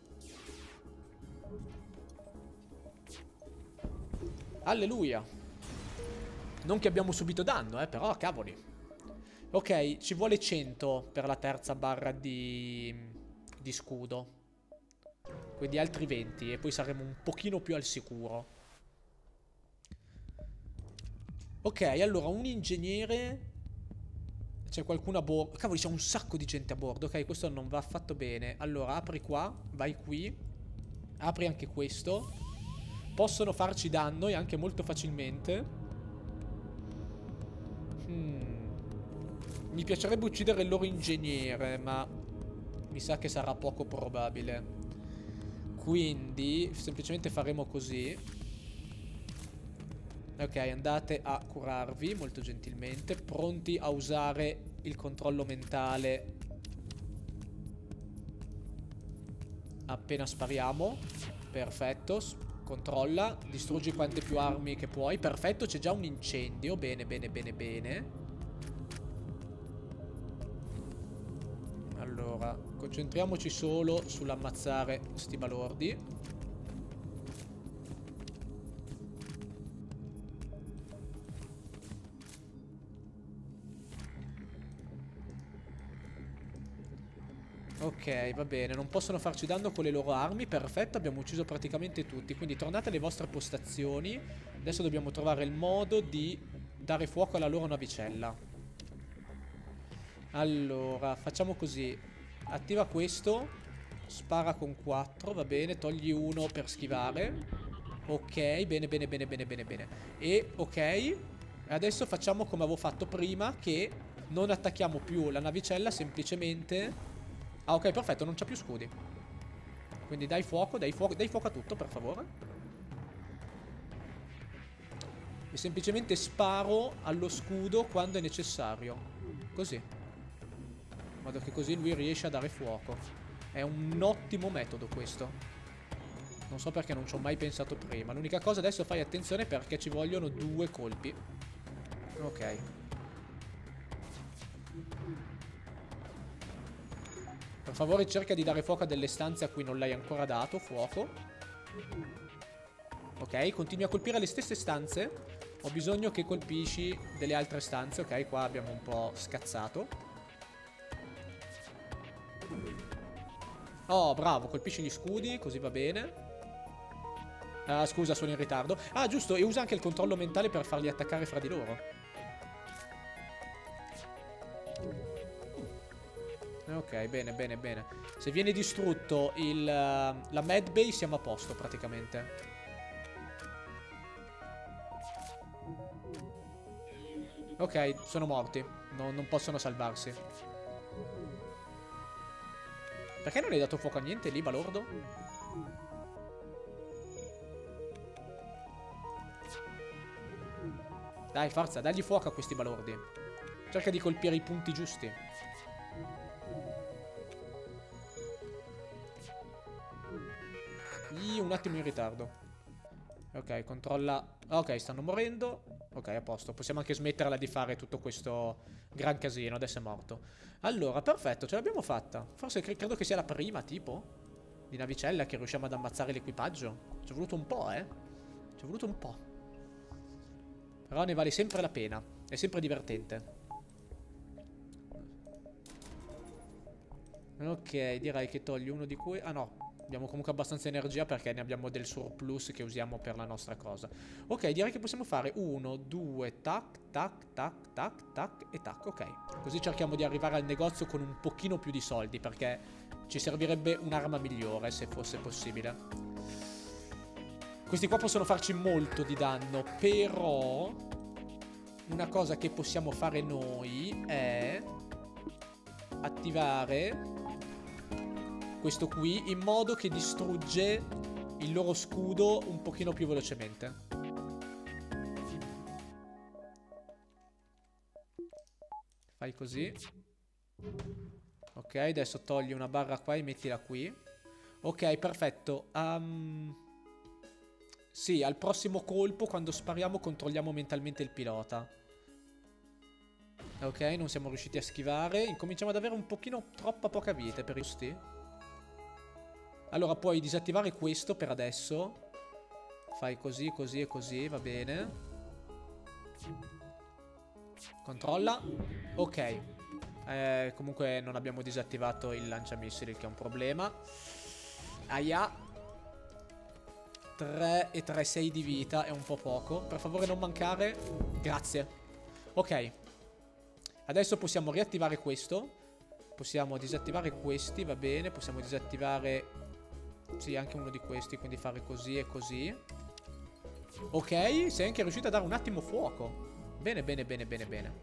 Alleluia. Non che abbiamo subito danno, però, cavoli. Ok, ci vuole 100 per la terza barra di scudo. Quindi altri 20 e poi saremo un pochino più al sicuro. Ok, allora un ingegnere. C'è qualcuno a bordo. Cavoli, c'è un sacco di gente a bordo. Ok, questo non va affatto bene. Allora, apri qua, vai qui. Apri anche questo. Possono farci danno e anche molto facilmente. Mi piacerebbe uccidere il loro ingegnere, ma mi sa che sarà poco probabile. Quindi semplicemente faremo così. Ok, andate a curarvi molto gentilmente. Pronti a usare il controllo mentale appena spariamo. Perfetto. Controlla. Distruggi quante più armi che puoi. Perfetto, c'è già un incendio. Bene, bene, bene, bene. Allora, concentriamoci solo sull'ammazzare sti balordi. Ok, va bene, non possono farci danno con le loro armi. Perfetto, abbiamo ucciso praticamente tutti. Quindi tornate alle vostre postazioni. Adesso dobbiamo trovare il modo di dare fuoco alla loro navicella. Allora, facciamo così. Attiva questo. Spara con 4, va bene. Togli uno per schivare. Ok, bene, bene, bene, bene, bene, bene. E, ok. Adesso facciamo come avevo fatto prima, che non attacchiamo più la navicella, semplicemente... Ah, ok, perfetto, non c'ha più scudi. Quindi dai fuoco a tutto, per favore. E semplicemente sparo allo scudo quando è necessario. Così. In modo che così lui riesce a dare fuoco. È un ottimo metodo questo. Non so perché non ci ho mai pensato prima. L'unica cosa adesso fai attenzione perché ci vogliono 2 colpi. Ok. Per favore cerca di dare fuoco a delle stanze a cui non l'hai ancora dato fuoco. Ok, continui a colpire le stesse stanze. Ho bisogno che colpisci delle altre stanze. Ok, qua abbiamo un po' scazzato. Oh, bravo, colpisci gli scudi, così va bene. Ah, scusa, sono in ritardo. Ah, giusto, e usa anche il controllo mentale per farli attaccare fra di loro. Ok, bene, bene, bene. Se viene distrutto la medbay siamo a posto praticamente. Ok, sono morti. Non possono salvarsi. Perché non hai dato fuoco a niente lì, balordo? Dai, forza, dagli fuoco a questi balordi. Cerca di colpire i punti giusti. Un attimo in ritardo. Ok, controlla. Ok, stanno morendo. Ok, a posto. Possiamo anche smetterla di fare tutto questo gran casino. Adesso è morto. Allora, perfetto, ce l'abbiamo fatta. Forse credo che sia la prima, tipo, di navicella che riusciamo ad ammazzare l'equipaggio. Ci è voluto un po', eh. Ci è voluto un po'. Però ne vale sempre la pena. È sempre divertente. Ok, direi che togli uno di cui... Ah no, abbiamo comunque abbastanza energia perché ne abbiamo del surplus che usiamo per la nostra cosa. Ok, direi che possiamo fare 1, 2, tac, tac, tac, tac, tac e tac. Ok, così cerchiamo di arrivare al negozio con un pochino più di soldi perché ci servirebbe un'arma migliore se fosse possibile. Questi qua possono farci molto di danno, però una cosa che possiamo fare noi è attivare questo qui in modo che distrugge il loro scudo un pochino più velocemente. Fai così. Ok, adesso togli una barra qua e mettila qui. Ok, perfetto. Sì, al prossimo colpo, quando spariamo, controlliamo mentalmente il pilota. Ok, non siamo riusciti a schivare. Incominciamo ad avere un pochino troppa poca vita per i giusti. Allora puoi disattivare questo per adesso. Fai così, così e così, va bene. Controlla. Ok. Comunque non abbiamo disattivato il lanciamissili, che è un problema. Aia. 3 e 3, 6 di vita, è un po' poco. Per favore non mancare. Grazie. Ok. Adesso possiamo riattivare questo. Possiamo disattivare questi, va bene. Possiamo disattivare... Sì, anche uno di questi, quindi fare così e così. Ok, sei anche riuscito a dare un attimo fuoco. Bene, bene, bene, bene, bene.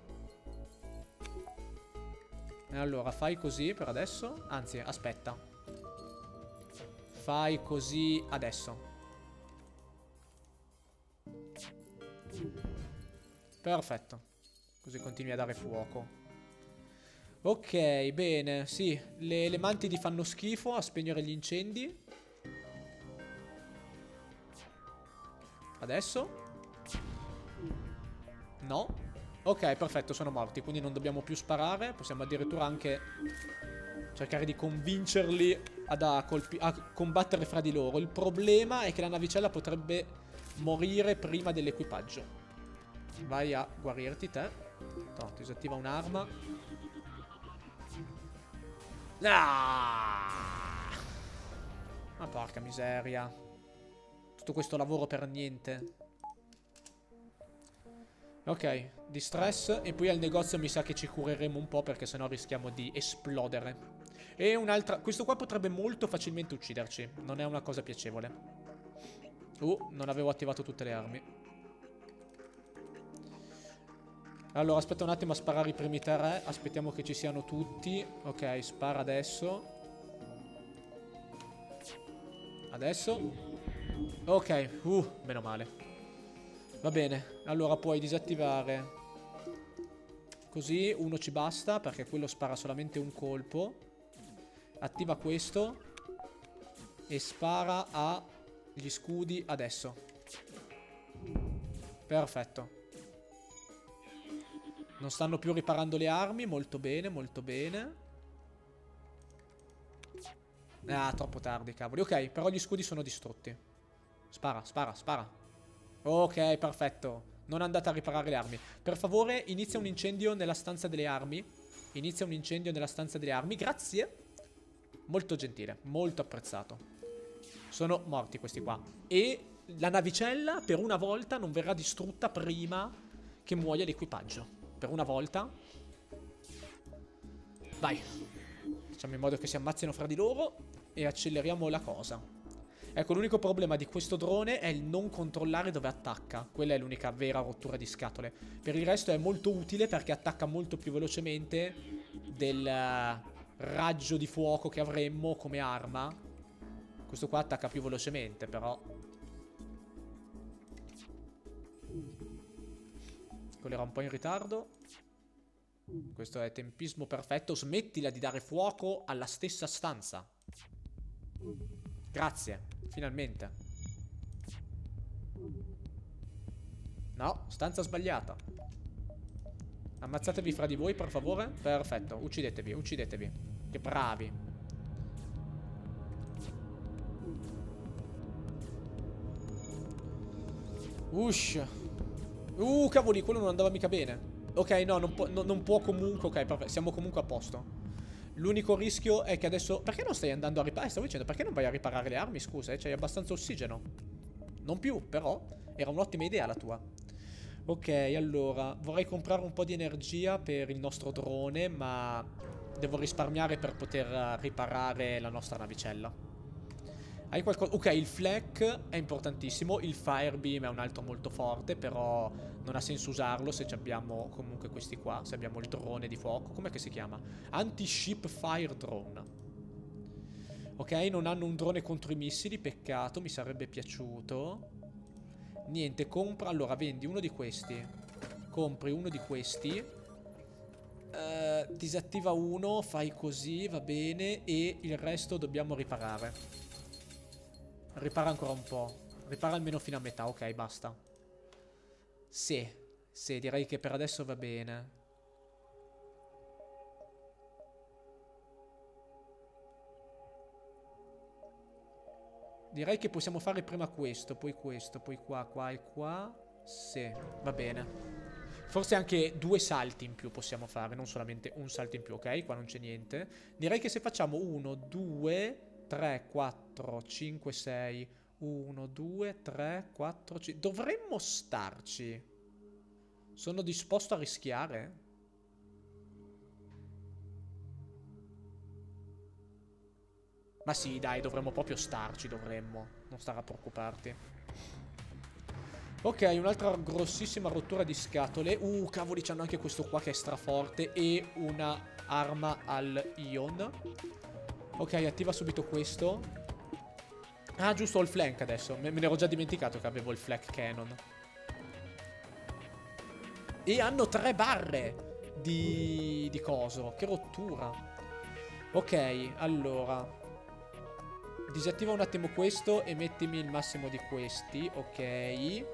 Allora, fai così per adesso. Anzi, aspetta. Fai così adesso. Perfetto. Così continui a dare fuoco. Ok, bene, sì. Le mantidi fanno schifo a spegnere gli incendi. Adesso? No. Ok, perfetto, sono morti, quindi non dobbiamo più sparare. Possiamo addirittura anche cercare di convincerli a combattere fra di loro. Il problema è che la navicella potrebbe morire prima dell'equipaggio. Vai a guarirti te. No, ti disattiva un'arma. Ah! Ma porca miseria. Tutto questo lavoro per niente. Ok, distress. E poi al negozio mi sa che ci cureremo un po' perché sennò rischiamo di esplodere. E un'altra... Questo qua potrebbe molto facilmente ucciderci. Non è una cosa piacevole. Non avevo attivato tutte le armi. Allora, aspetta un attimo a sparare i primi 3. Aspettiamo che ci siano tutti. Ok, spara adesso. Adesso. Ok, meno male. Va bene, allora puoi disattivare. Così uno ci basta perché quello spara solamente un colpo. Attiva questo e spara agli scudi adesso. Perfetto. Non stanno più riparando le armi. Molto bene, molto bene. Ah, troppo tardi, cavoli. Ok, però gli scudi sono distrutti. Spara, spara, spara. Ok, perfetto. Non andate a riparare le armi. Per favore, inizia un incendio nella stanza delle armi. Inizia un incendio nella stanza delle armi. Grazie. Molto gentile, molto apprezzato. Sono morti questi qua. E la navicella, per una volta, non verrà distrutta prima che muoia l'equipaggio. Per una volta. Vai. Facciamo in modo che si ammazzino fra di loro e acceleriamo la cosa. Ecco, l'unico problema di questo drone è il non controllare dove attacca. Quella è l'unica vera rottura di scatole. Per il resto è molto utile perché attacca molto più velocemente raggio di fuoco che avremmo come arma. Questo qua attacca più velocemente, però. Quello era un po' in ritardo. Questo è tempismo perfetto. Smettila di dare fuoco alla stessa stanza. Grazie, finalmente. No, stanza sbagliata. Ammazzatevi fra di voi, per favore. Perfetto, uccidetevi, uccidetevi. Che bravi. Ush. Cavoli, quello non andava mica bene. Ok, no, non può comunque. Ok, perfetto, siamo comunque a posto. L'unico rischio è che adesso... Perché non stai andando a riparare? Stavo dicendo, perché non vai a riparare le armi? Scusa, c'hai abbastanza ossigeno. Non più, però. Era un'ottima idea la tua. Ok, allora, vorrei comprare un po' di energia per il nostro drone, ma devo risparmiare per poter riparare la nostra navicella. Hai qualcosa? Ok, il flak è importantissimo, il firebeam è un altro molto forte, però non ha senso usarlo se abbiamo comunque questi qua, se abbiamo il drone di fuoco. Com'è che si chiama? Anti-ship fire drone. Ok, non hanno un drone contro i missili, peccato, mi sarebbe piaciuto. Niente, compra, allora vendi uno di questi. Compri uno di questi. Disattiva uno, fai così, va bene. E il resto dobbiamo riparare. Ripara ancora un po'. Ripara almeno fino a metà, ok, basta. Sì, sì, direi che per adesso va bene. Direi che possiamo fare prima questo, poi qua, qua e qua. Sì, va bene. Forse anche 2 salti in più possiamo fare, non solamente un salto in più, ok? Qua non c'è niente. Direi che se facciamo 1, 2, 3, 4, 5, 6... 1, 2, 3, 4, 5... Dovremmo starci. Sono disposto a rischiare? Ma sì, dai, dovremmo proprio starci, dovremmo. Non stare a preoccuparti. Ok, un'altra grossissima rottura di scatole. Cavoli, c'hanno anche questo qua che è straforte. E una arma al ion. Ok, attiva subito questo. Ah, giusto, ho il flank adesso. Me ne ero già dimenticato che avevo il flank cannon. E hanno 3 barre di coso. Che rottura. Ok, allora... Disattiva un attimo questo e mettimi il massimo di questi. Ok.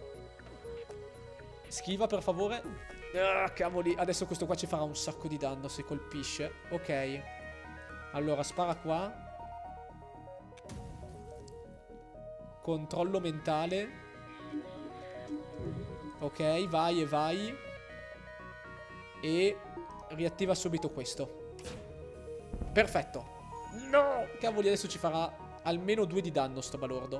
Schiva per favore. Cavoli, adesso questo qua ci farà un sacco di danno se colpisce. Ok. Allora spara qua. Controllo mentale. Ok, vai e vai. E riattiva subito questo. Perfetto. No! Cavoli, adesso ci farà almeno 2 di danno sto balordo.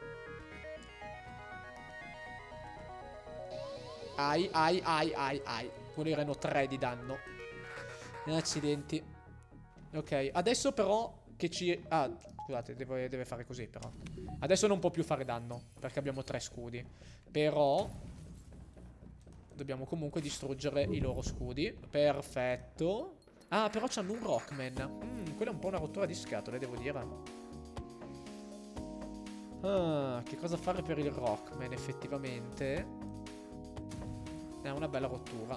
Ai. Quelli erano 3 di danno. Accidenti. Ok, adesso però che ci... Ah, scusate, deve fare così però. Adesso non può più fare danno, perché abbiamo 3 scudi. Però... dobbiamo comunque distruggere i loro scudi. Perfetto. Ah, però c'hanno un Rockman. Quella è un po' una rottura di scatole, devo dire. Ah, che cosa fare per il Rockman, effettivamente? È una bella rottura.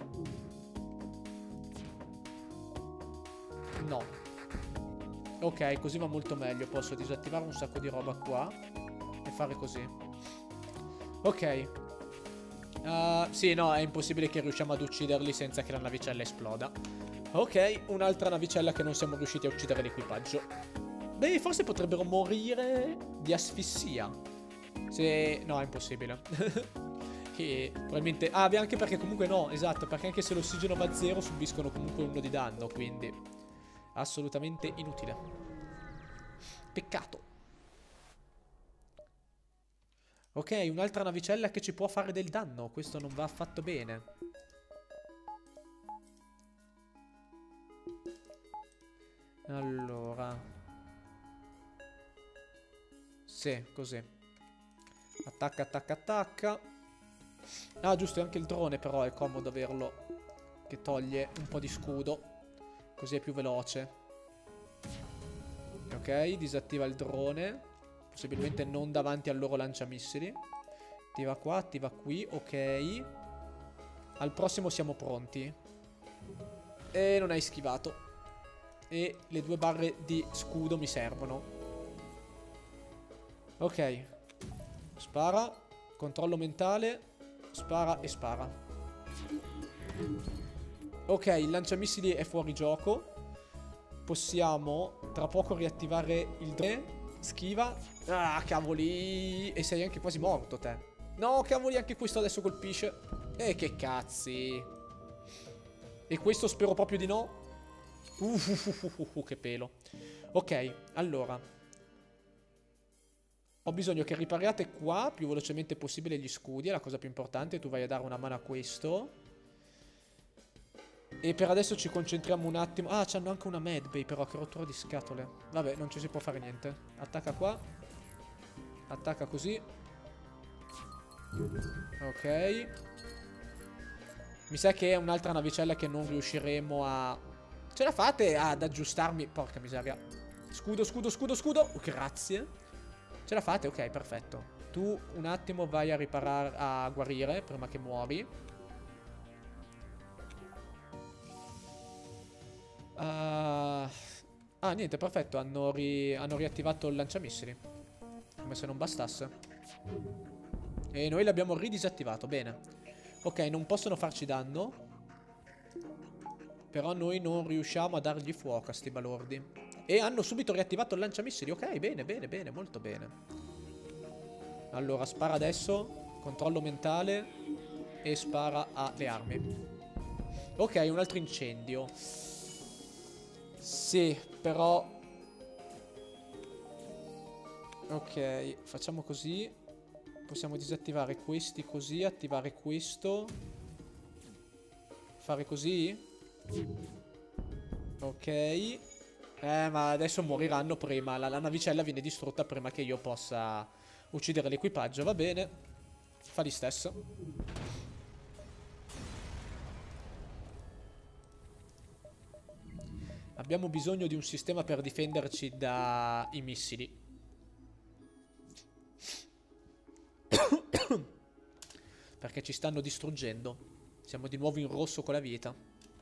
No. Ok, così va molto meglio. Posso disattivare un sacco di roba qua e fare così. Ok. Sì, no, è impossibile che riusciamo ad ucciderli senza che la navicella esploda. Ok, un'altra navicella che non siamo riusciti a uccidere l'equipaggio. Beh, forse potrebbero morire di asfissia. Se... no, è impossibile. Che probabilmente... Ah, beh, anche perché comunque no, esatto. Perché anche se l'ossigeno va a 0 subiscono comunque 1 di danno. Quindi assolutamente inutile. Peccato. Ok, un'altra navicella che ci può fare del danno. Questo non va affatto bene. Allora. Sì, così. Attacca, attacca, attacca. Ah, giusto, è anche il drone però è comodo averlo. Che toglie un po' di scudo. Così è più veloce. Ok, disattiva il drone. Possibilmente non davanti al loro lanciamissili. Attiva qua, attiva qui. Ok. Al prossimo siamo pronti. E non hai schivato. E le 2 barre di scudo mi servono. Ok. Spara. Controllo mentale. Spara e spara. Ok, il lanciamissili è fuori gioco. Possiamo tra poco riattivare il drone. Schiva. Ah, cavoli. E sei anche quasi morto te. No, cavoli, anche questo adesso colpisce. E che cazzi. E questo spero proprio di no. Che pelo. Ok, allora. Ho bisogno che ripariate qua più velocemente possibile gli scudi. È la cosa più importante. Tu vai a dare una mano a questo. E per adesso ci concentriamo un attimo. Ah, c'hanno anche una medbay però. Che rottura di scatole. Vabbè, non ci si può fare niente. Attacca qua. Attacca così. Ok. Mi sa che è un'altra navicella che non riusciremo a... Ce la fate ad aggiustarmi? Porca miseria. Scudo, scudo, scudo, scudo. Grazie. Ce la fate? Ok, perfetto. Tu un attimo vai a riparare, a guarire prima che muori. Niente, perfetto. Hanno riattivato il lanciamissili. Come se non bastasse. E noi l'abbiamo ridisattivato. Bene. Ok, non possono farci danno. Però noi non riusciamo a dargli fuoco a sti balordi. E hanno subito riattivato il lanciamissili. Ok, bene, bene, bene, molto bene. Allora, spara adesso. Controllo mentale. E spara alle armi. Ok, un altro incendio. Sì, però... Ok, facciamo così. Possiamo disattivare questi così. Attivare questo. Fare così. Ok. Ma adesso moriranno prima. La navicella viene distrutta prima che io possa uccidere l'equipaggio. Va bene. Fa di stesso. Abbiamo bisogno di un sistema per difenderci dai missili. Perché ci stanno distruggendo. Siamo di nuovo in rosso con la vita.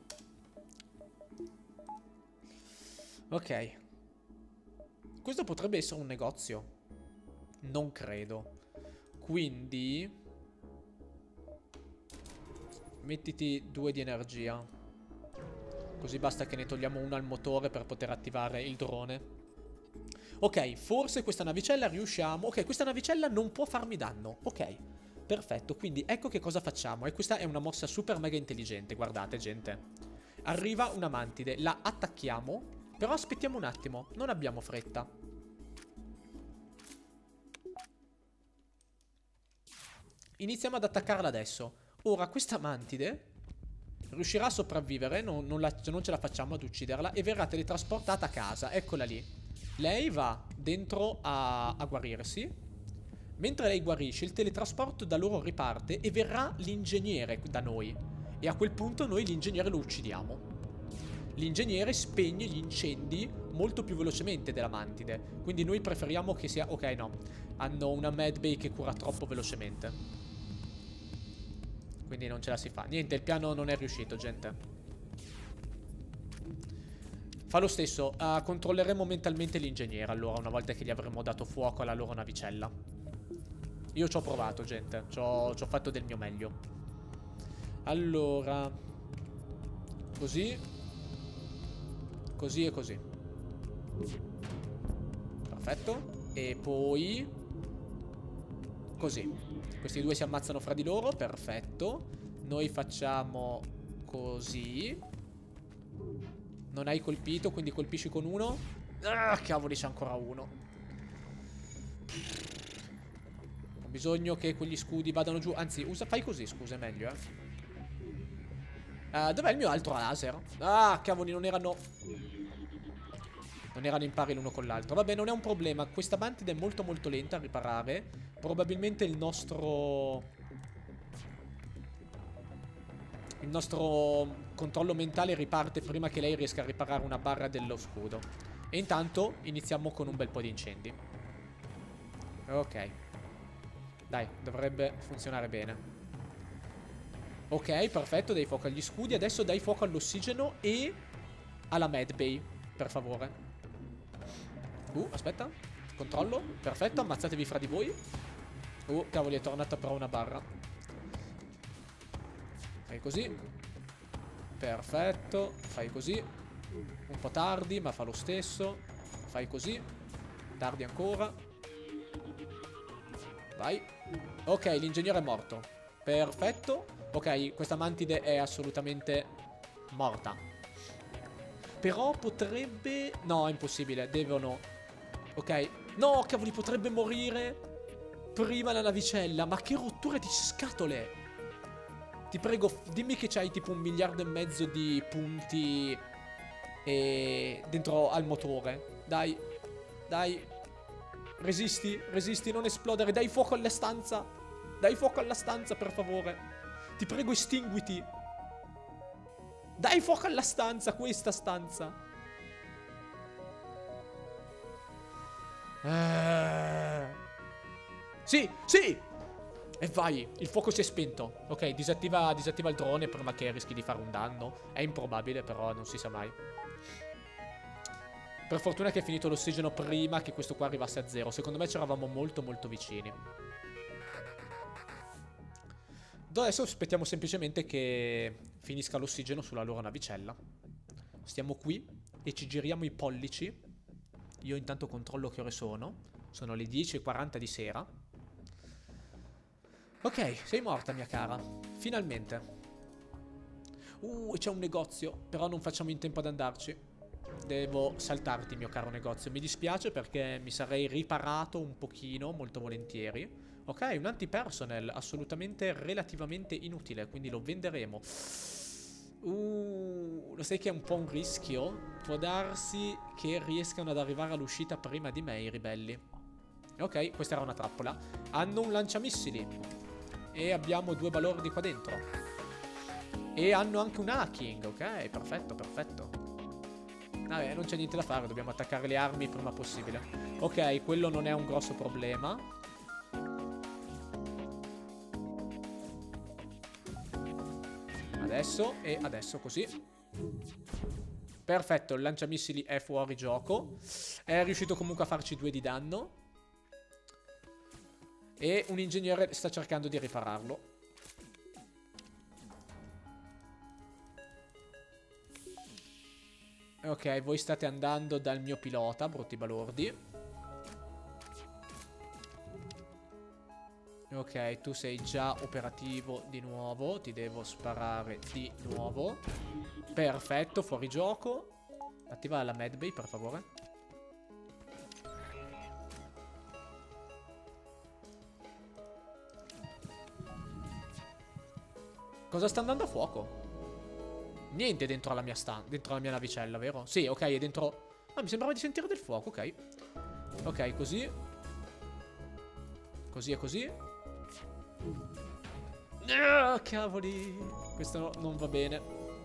Ok. Questo potrebbe essere un negozio. Non credo. Quindi mettiti 2 di energia. Così basta che ne togliamo uno al motore per poter attivare il drone. Ok, forse questa navicella riusciamo. Ok, questa navicella non può farmi danno. Ok, perfetto, quindi ecco che cosa facciamo. E questa è una mossa super mega intelligente. Guardate, gente. Arriva una mantide, la attacchiamo. Però aspettiamo un attimo, non abbiamo fretta. Iniziamo ad attaccarla adesso. Ora questa mantide riuscirà a sopravvivere, non ce la facciamo ad ucciderla, e verrà teletrasportata a casa. Eccola lì. Lei va dentro a guarirsi. Mentre lei guarisce, il teletrasporto da loro riparte e verrà l'ingegnere da noi. E a quel punto noi l'ingegnere lo uccidiamo. L'ingegnere spegne gli incendi molto più velocemente della mantide. Quindi noi preferiamo che sia... Ok, no. Hanno una medbay che cura troppo velocemente. Quindi non ce la si fa. Niente, il piano non è riuscito, gente. Fa lo stesso. Controlleremo mentalmente l'ingegnere, allora, una volta che gli avremo dato fuoco alla loro navicella. Io ci ho provato, gente. Ci ho fatto del mio meglio. Allora. Così. Così e così. Perfetto. E poi così. Questi due si ammazzano fra di loro. Perfetto. Noi facciamo così. Non hai colpito, quindi colpisci con uno. Ah, cavoli, c'è ancora uno. Ho bisogno che quegli scudi vadano giù. Anzi, fai così, scusa, è meglio, dov'è il mio altro laser? Ah, cavoli, non erano in pari l'uno con l'altro. Vabbè, non è un problema. Questa mantide è molto molto lenta a riparare. Probabilmente il nostro Il nostro controllo mentale riparte prima che lei riesca a riparare una barra dello scudo. E intanto iniziamo con un bel po' di incendi. Ok. Dai, dovrebbe funzionare bene. Ok, perfetto, dai fuoco agli scudi. Adesso dai fuoco all'ossigeno e alla medbay, per favore. Aspetta. Controllo. Perfetto, ammazzatevi fra di voi. Cavoli, è tornata però una barra. Fai così. Perfetto. Fai così. Un po' tardi, ma fa lo stesso. Fai così. Tardi ancora. Vai. Ok, l'ingegnere è morto. Perfetto. Ok, questa mantide è assolutamente morta. Però potrebbe... No, è impossibile. Devono... Ok. No, cavoli, potrebbe morire prima la navicella. Ma che rottura di scatole. Ti prego, dimmi che c'hai tipo 1,5 miliardi di punti dentro al motore. Dai. Dai. Resisti, resisti, non esplodere. Dai fuoco alla stanza. Dai fuoco alla stanza, per favore. Ti prego, estinguiti. Dai fuoco alla stanza, questa stanza. Sì, sì. E vai, il fuoco si è spento. Ok, disattiva il drone prima che rischi di fare un danno. È improbabile, però non si sa mai. Per fortuna che è finito l'ossigeno prima che questo qua arrivasse a 0. Secondo me ci eravamo molto molto vicini. Adesso aspettiamo semplicemente che finisca l'ossigeno sulla loro navicella. Stiamo qui e ci giriamo i pollici. Io intanto controllo che ore sono. Sono le 10:40 di sera. Ok, sei morta, mia cara. Finalmente. C'è un negozio. Però non facciamo in tempo ad andarci. Devo saltarti, mio caro negozio. Mi dispiace perché mi sarei riparato un pochino, molto volentieri. Ok, un anti-personnel, assolutamente relativamente inutile, quindi lo venderemo. Lo sai che è un po' un rischio? Può darsi che riescano ad arrivare all'uscita prima di me i ribelli. Ok, questa era una trappola. Hanno un lanciamissili. E abbiamo 2 balordi qua dentro. E hanno anche un hacking. Ok, perfetto, perfetto. Vabbè, non c'è niente da fare, dobbiamo attaccare le armi il prima possibile. Ok, quello non è un grosso problema. Adesso e adesso così. Perfetto, il lanciamissili è fuori gioco. È riuscito comunque a farci 2 di danno. E un ingegnere sta cercando di ripararlo. Ok, voi state andando dal mio pilota, brutti balordi. Ok, tu sei già operativo di nuovo. Ti devo sparare di nuovo. Perfetto, fuori gioco. Attiva la medbay, per favore. Cosa sta andando a fuoco? Niente dentro la mia dentro la mia navicella, vero? Sì, ok, è dentro... Ah, mi sembrava di sentire del fuoco, ok. Ok, così. Così e così. Cavoli. Questo non va bene.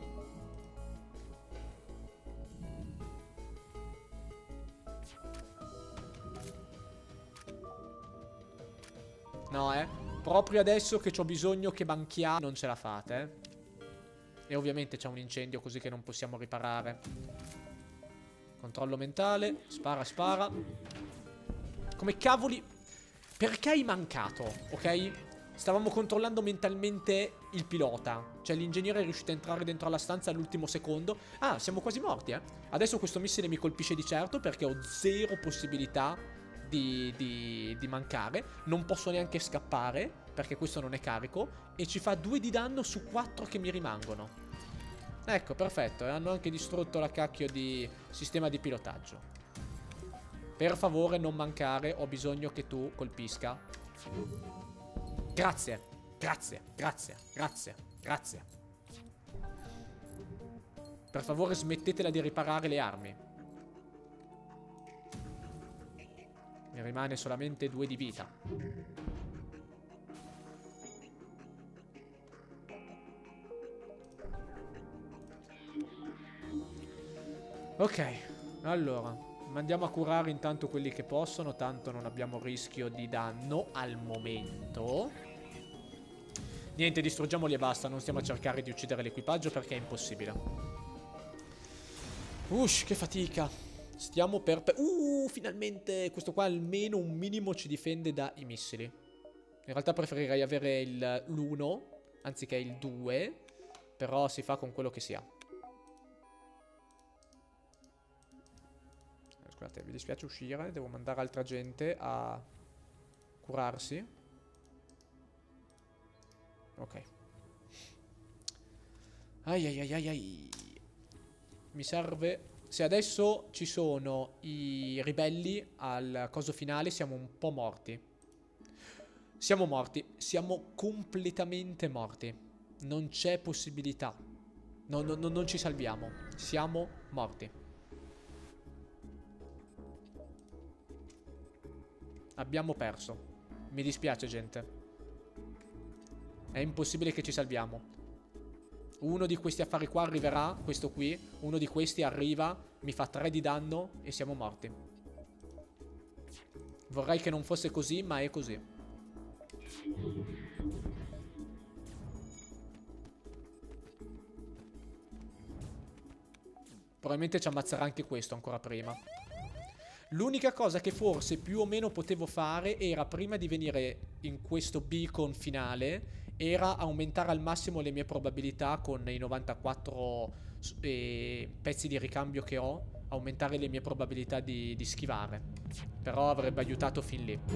No, proprio adesso che ho bisogno che banchiamo non ce la fate, E ovviamente c'è un incendio così che non possiamo riparare. Controllo mentale. Spara, spara. Come cavoli... Perché hai mancato, ok? Stavamo controllando mentalmente il pilota. Cioè l'ingegnere è riuscito a entrare dentro la stanza all'ultimo secondo. Ah, siamo quasi morti, Adesso questo missile mi colpisce di certo perché ho 0 possibilità di mancare. Non posso neanche scappare perché questo non è carico. E ci fa 2 di danno su 4 che mi rimangono. Ecco, perfetto. E hanno anche distrutto la cacchio di sistema di pilotaggio. Per favore non mancare. Ho bisogno che tu colpisca. Grazie. Grazie, grazie, grazie, grazie. Per favore smettetela di riparare le armi. Mi rimane solamente 2 di vita. Ok, allora mandiamo a curare intanto quelli che possono, tanto non abbiamo rischio di danno al momento. Niente, distruggiamoli e basta, non stiamo a cercare di uccidere l'equipaggio perché è impossibile. Ush, che fatica. Stiamo per... finalmente questo qua almeno un minimo ci difende dai missili. In realtà preferirei avere l'1 anziché il 2, però si fa con quello che si ha. Scusate, vi dispiace uscire, devo mandare altra gente a curarsi. Ok. Ai ai ai ai ai. Mi serve... Se adesso ci sono i ribelli al coso finale, siamo un po' morti. Siamo morti. Siamo completamente morti. Non c'è possibilità. Non ci salviamo. Siamo morti. Abbiamo perso. Mi dispiace, gente. È impossibile che ci salviamo. Uno di questi affari qua arriverà, questo qui. Uno di questi arriva, mi fa 3 di danno e siamo morti. Vorrei che non fosse così, ma è così. Probabilmente ci ammazzerà anche questo ancora prima. L'unica cosa che forse più o meno potevo fare era, prima di venire in questo beacon finale, era aumentare al massimo le mie probabilità con i 94 pezzi di ricambio che ho, aumentare le mie probabilità di schivare. Però avrebbe aiutato fin lì.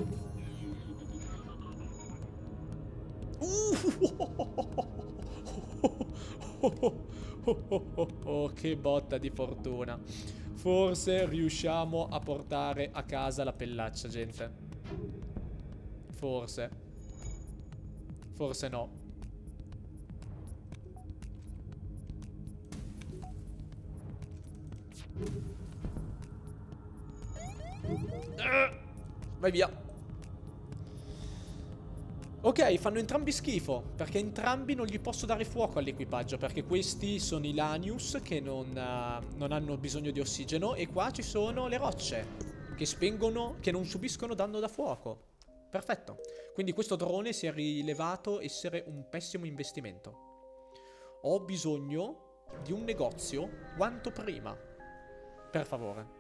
Che botta di fortuna. Forse riusciamo a portare a casa la pellaccia, gente. Forse. Forse no. Vai via. Ok, fanno entrambi schifo, perché entrambi non gli posso dare fuoco all'equipaggio, perché questi sono i Lanius che non hanno bisogno di ossigeno, e qua ci sono le rocce che spengono, che non subiscono danno da fuoco. Perfetto. Quindi questo drone si è rilevato essere un pessimo investimento. Ho bisogno di un negozio quanto prima. Per favore.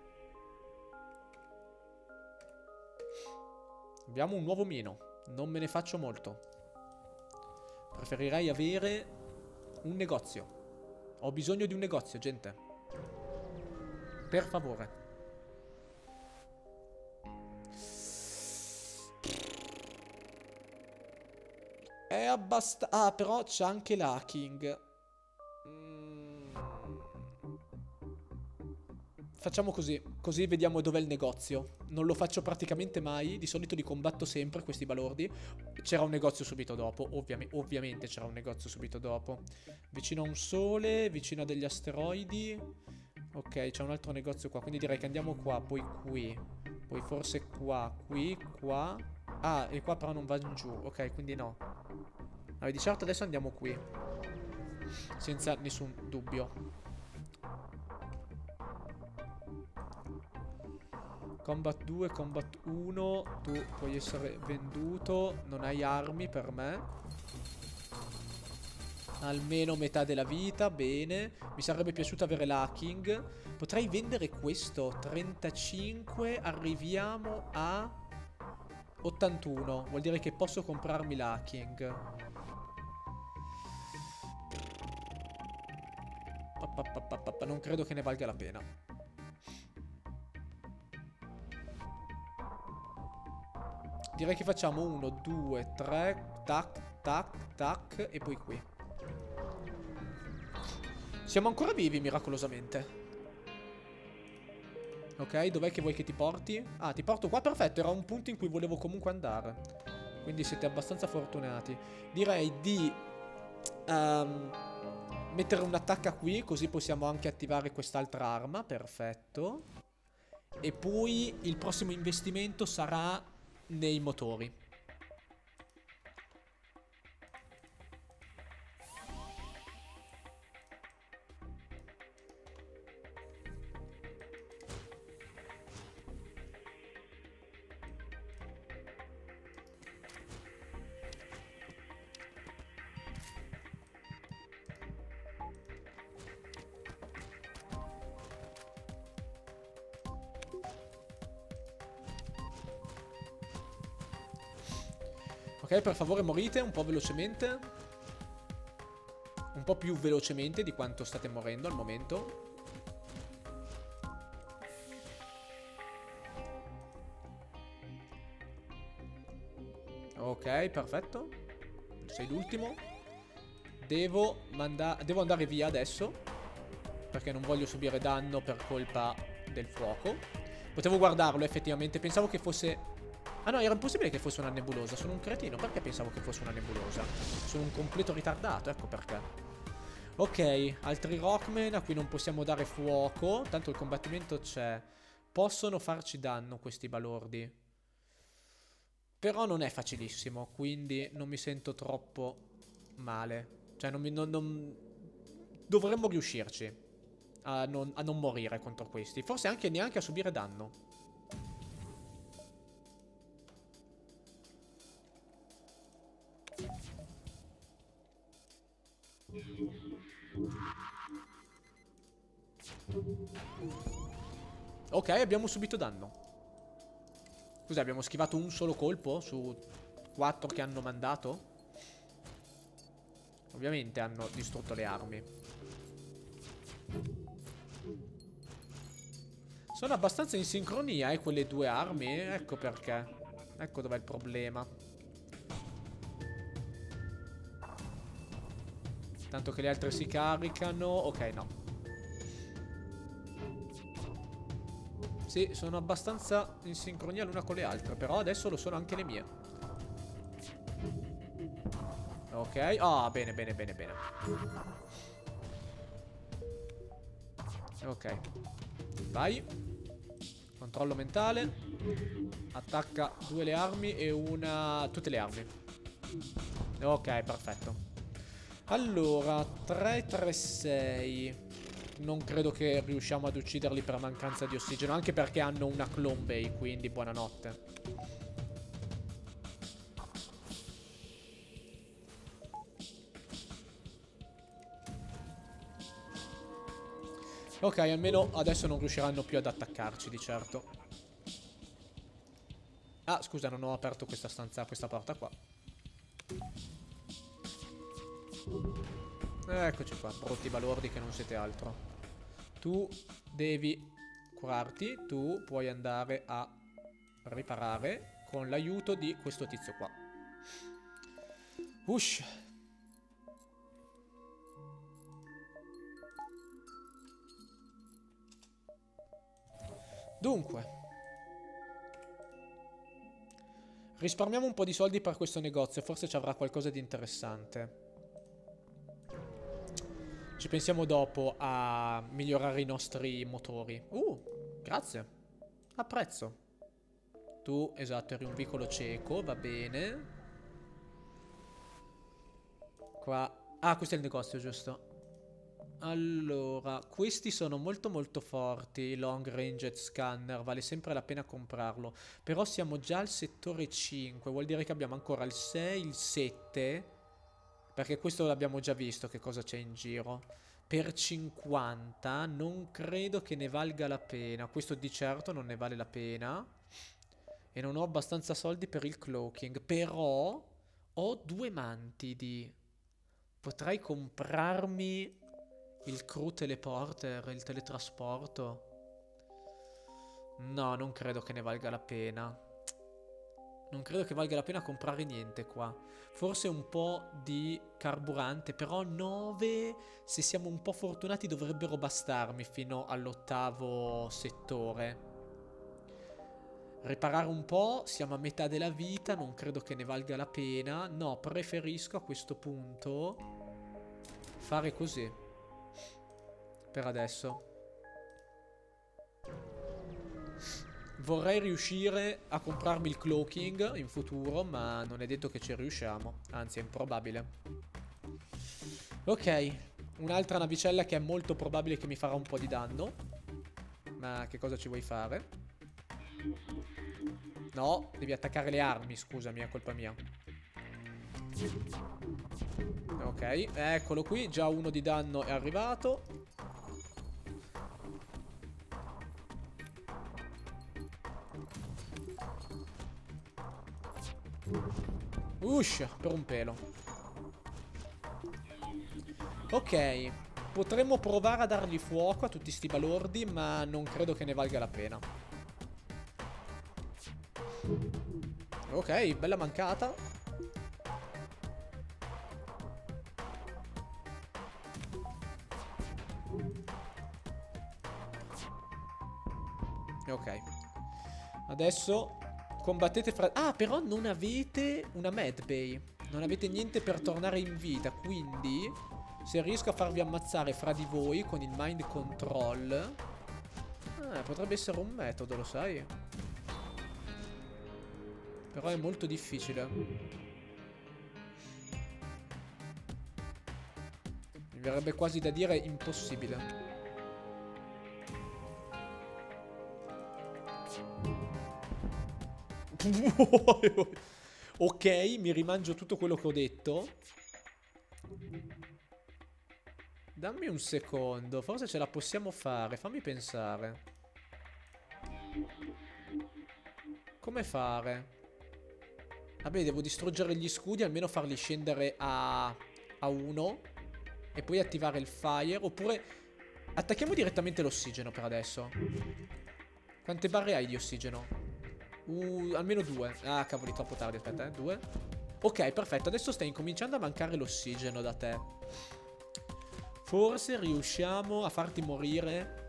Abbiamo un nuovo mino. Non me ne faccio molto. Preferirei avere un negozio. Ho bisogno di un negozio, gente. Per favore. È abbastanza... Ah, però c'è anche l'hacking. Facciamo così. Così vediamo dov'è il negozio. Non lo faccio praticamente mai. Di solito li combatto sempre, questi balordi. C'era un negozio subito dopo. Ovviamente c'era un negozio subito dopo. Vicino a un sole, vicino a degli asteroidi. Ok, c'è un altro negozio qua. Quindi direi che andiamo qua, poi qui. Poi forse qua, qui, qua. Ah, e qua però non va giù. Ok, quindi no. Vabbè, di certo adesso andiamo qui. Senza nessun dubbio. Combat 2, Combat 1. Tu puoi essere venduto. Non hai armi per me. Almeno metà della vita. Bene. Mi sarebbe piaciuto avere l'hacking. Potrei vendere questo. 35. Arriviamo a 81. Vuol dire che posso comprarmi l'hacking. Non credo che ne valga la pena. Direi che facciamo 1, 2, 3, tac, tac, tac, e poi qui. Siamo ancora vivi, miracolosamente. Ok, dov'è che vuoi che ti porti? Ah, ti porto qua, perfetto, era un punto in cui volevo comunque andare. Quindi siete abbastanza fortunati. Direi di mettere un'attacca qui, così possiamo anche attivare quest'altra arma, perfetto. E poi il prossimo investimento sarà nei motori. Ok, per favore morite un po' velocemente. Un po' più velocemente di quanto state morendo al momento. Ok, perfetto. Sei l'ultimo. Devo andare via adesso, perché non voglio subire danno per colpa del fuoco. Potevo guardarlo effettivamente. Pensavo che fosse... Ah no, era impossibile che fosse una nebulosa. Sono un cretino. Perché pensavo che fosse una nebulosa? Sono un completo ritardato, ecco perché. Ok, altri Rockman a cui non possiamo dare fuoco. Tanto il combattimento c'è. Possono farci danno questi balordi. Però non è facilissimo, quindi non mi sento troppo male. Cioè dovremmo riuscirci a non morire contro questi. Forse anche neanche a subire danno. Ok, abbiamo subito danno. Scusa, abbiamo schivato un solo colpo su 4 che hanno mandato? Ovviamente hanno distrutto le armi. Sono abbastanza in sincronia, quelle due armi. Ecco perché. Ecco dov'è il problema. Tanto che le altre si caricano. Ok, no. Sì, sono abbastanza in sincronia l'una con le altre. Però adesso lo sono anche le mie. Ok. Ah, bene, bene, bene, bene. Ok. Vai. Controllo mentale. Attacca due le armi e una... tutte le armi. Ok, perfetto. Allora, 3-3-6. Non credo che riusciamo ad ucciderli per mancanza di ossigeno. Anche perché hanno una clone bay, quindi buonanotte. Ok, almeno adesso non riusciranno più ad attaccarci, di certo. Ah, scusa, non ho aperto questa stanza, questa porta qua. Eccoci qua, brutti balordi che non siete altro. Tu devi curarti, tu puoi andare a riparare con l'aiuto di questo tizio qua. Ush. Dunque, risparmiamo un po' di soldi per questo negozio, forse ci avrà qualcosa di interessante. Ci pensiamo dopo a migliorare i nostri motori. Grazie. Apprezzo. Tu, esatto, eri un vicolo cieco, va bene. Qua... Ah, questo è il negozio, giusto? Allora, questi sono molto molto forti. Long Range Scanner, vale sempre la pena comprarlo. Però siamo già al settore 5, vuol dire che abbiamo ancora il 6, il 7. Perché questo l'abbiamo già visto che cosa c'è in giro. Per 50 non credo che ne valga la pena. Questo di certo non ne vale la pena. E non ho abbastanza soldi per il cloaking. Però ho due mantidi. Potrei comprarmi il crew teleporter, il teletrasporto. No, non credo che ne valga la pena. Non credo che valga la pena comprare niente qua. Forse un po' di carburante, però 9, se siamo un po' fortunati, dovrebbero bastarmi fino all'8° settore. Riparare un po', siamo a metà della vita, non credo che ne valga la pena. No, preferisco a questo punto fare così. Per adesso. Vorrei riuscire a comprarmi il cloaking in futuro, ma non è detto che ci riusciamo. Anzi, è improbabile. Ok, un'altra navicella che è molto probabile che mi farà un po' di danno. Ma che cosa ci vuoi fare? No, devi attaccare le armi, scusami, è colpa mia. Ok, eccolo qui, già uno di danno è arrivato. Ush, per un pelo. Ok. Potremmo provare a dargli fuoco a tutti sti balordi, ma non credo che ne valga la pena. Ok, bella mancata. Ok. Adesso combattete fra... Ah, però non avete una medbay. Non avete niente per tornare in vita. Quindi, se riesco a farvi ammazzare fra di voi con il mind control... potrebbe essere un metodo, lo sai? Però è molto difficile. Mi verrebbe quasi da dire impossibile. Ok, mi rimangio tutto quello che ho detto. Dammi un secondo, forse ce la possiamo fare. Fammi pensare. Come fare? Vabbè, devo distruggere gli scudi, almeno farli scendere a 1 e poi attivare il fire. Oppure attacchiamo direttamente l'ossigeno per adesso. Quante barre hai di ossigeno? Almeno 2. Ah, cavoli, troppo tardi, aspetta, 2. Ok, perfetto, adesso stai incominciando a mancare l'ossigeno da te. Forse riusciamo a farti morire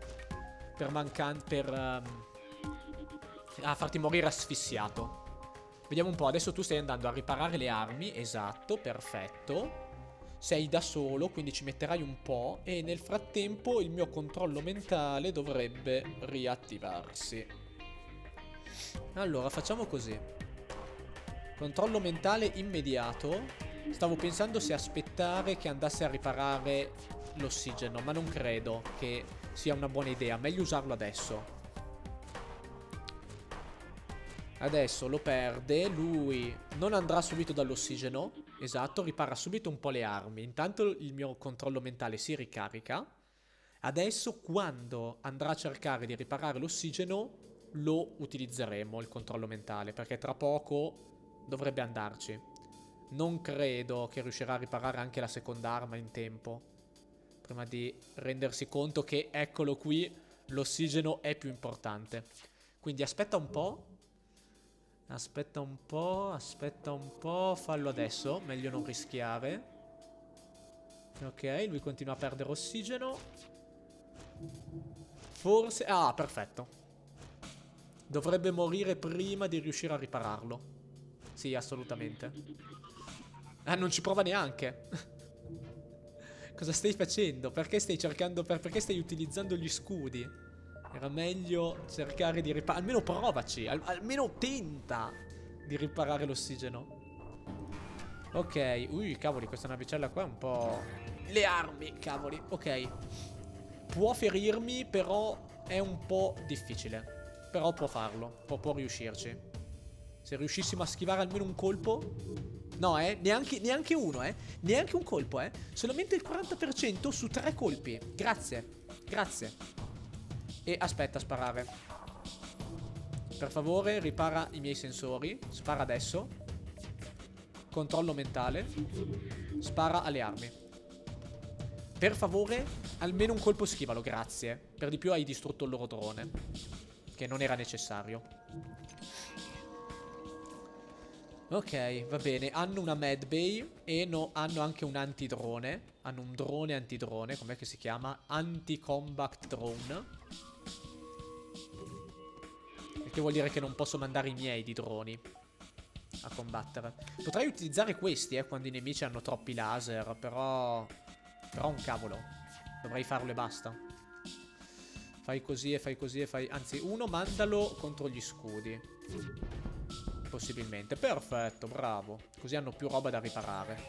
a farti morire asfissiato. Vediamo un po', adesso tu stai andando a riparare le armi. Esatto, perfetto. Sei da solo, quindi ci metterai un po'. E nel frattempo il mio controllo mentale dovrebbe riattivarsi. Allora, facciamo così. Controllo mentale immediato. Stavo pensando se aspettare che andasse a riparare l'ossigeno, ma non credo che sia una buona idea. Meglio usarlo adesso. Adesso lo perde. Lui non andrà subito dall'ossigeno. Esatto, ripara subito un po' le armi. Intanto il mio controllo mentale si ricarica. Adesso quando andrà a cercare di riparare l'ossigeno lo utilizzeremo, il controllo mentale, perché tra poco dovrebbe andarci. Non credo che riuscirà a riparare anche la seconda arma in tempo, prima di rendersi conto che, eccolo qui, l'ossigeno è più importante. Quindi aspetta un po'. Aspetta un po', aspetta un po'. Fallo adesso, meglio non rischiare. Ok, lui continua a perdere ossigeno. Forse... Ah, perfetto. Dovrebbe morire prima di riuscire a ripararlo. Sì, assolutamente. Ah, non ci prova neanche. Cosa stai facendo? Perché stai cercando... Perché stai utilizzando gli scudi? Era meglio cercare di riparare. Almeno provaci. Almeno tenta di riparare l'ossigeno. Ok. Ui, cavoli, questa navicella qua è un po'... Le armi, cavoli. Ok. Può ferirmi, però è un po' difficile. Però può farlo. Può riuscirci. Se riuscissimo a schivare almeno un colpo... No, neanche uno, neanche un colpo, solamente il 40% su 3 colpi. Grazie. Grazie. E aspetta a sparare. Per favore, ripara i miei sensori. Spara adesso. Controllo mentale. Spara alle armi. Per favore, almeno un colpo schivalo, grazie. Per di più hai distrutto il loro drone, che non era necessario. Ok, va bene. Hanno una medbay e hanno anche un antidrone. Hanno un drone antidrone. Com'è che si chiama? Anti-combat drone. Il che vuol dire che non posso mandare i miei di droni a combattere. Potrei utilizzare questi, quando i nemici hanno troppi laser. Però un cavolo. Dovrei farlo e basta. Fai così e fai così e fai... Anzi, uno mandalo contro gli scudi. Possibilmente. Perfetto, bravo. Così hanno più roba da riparare.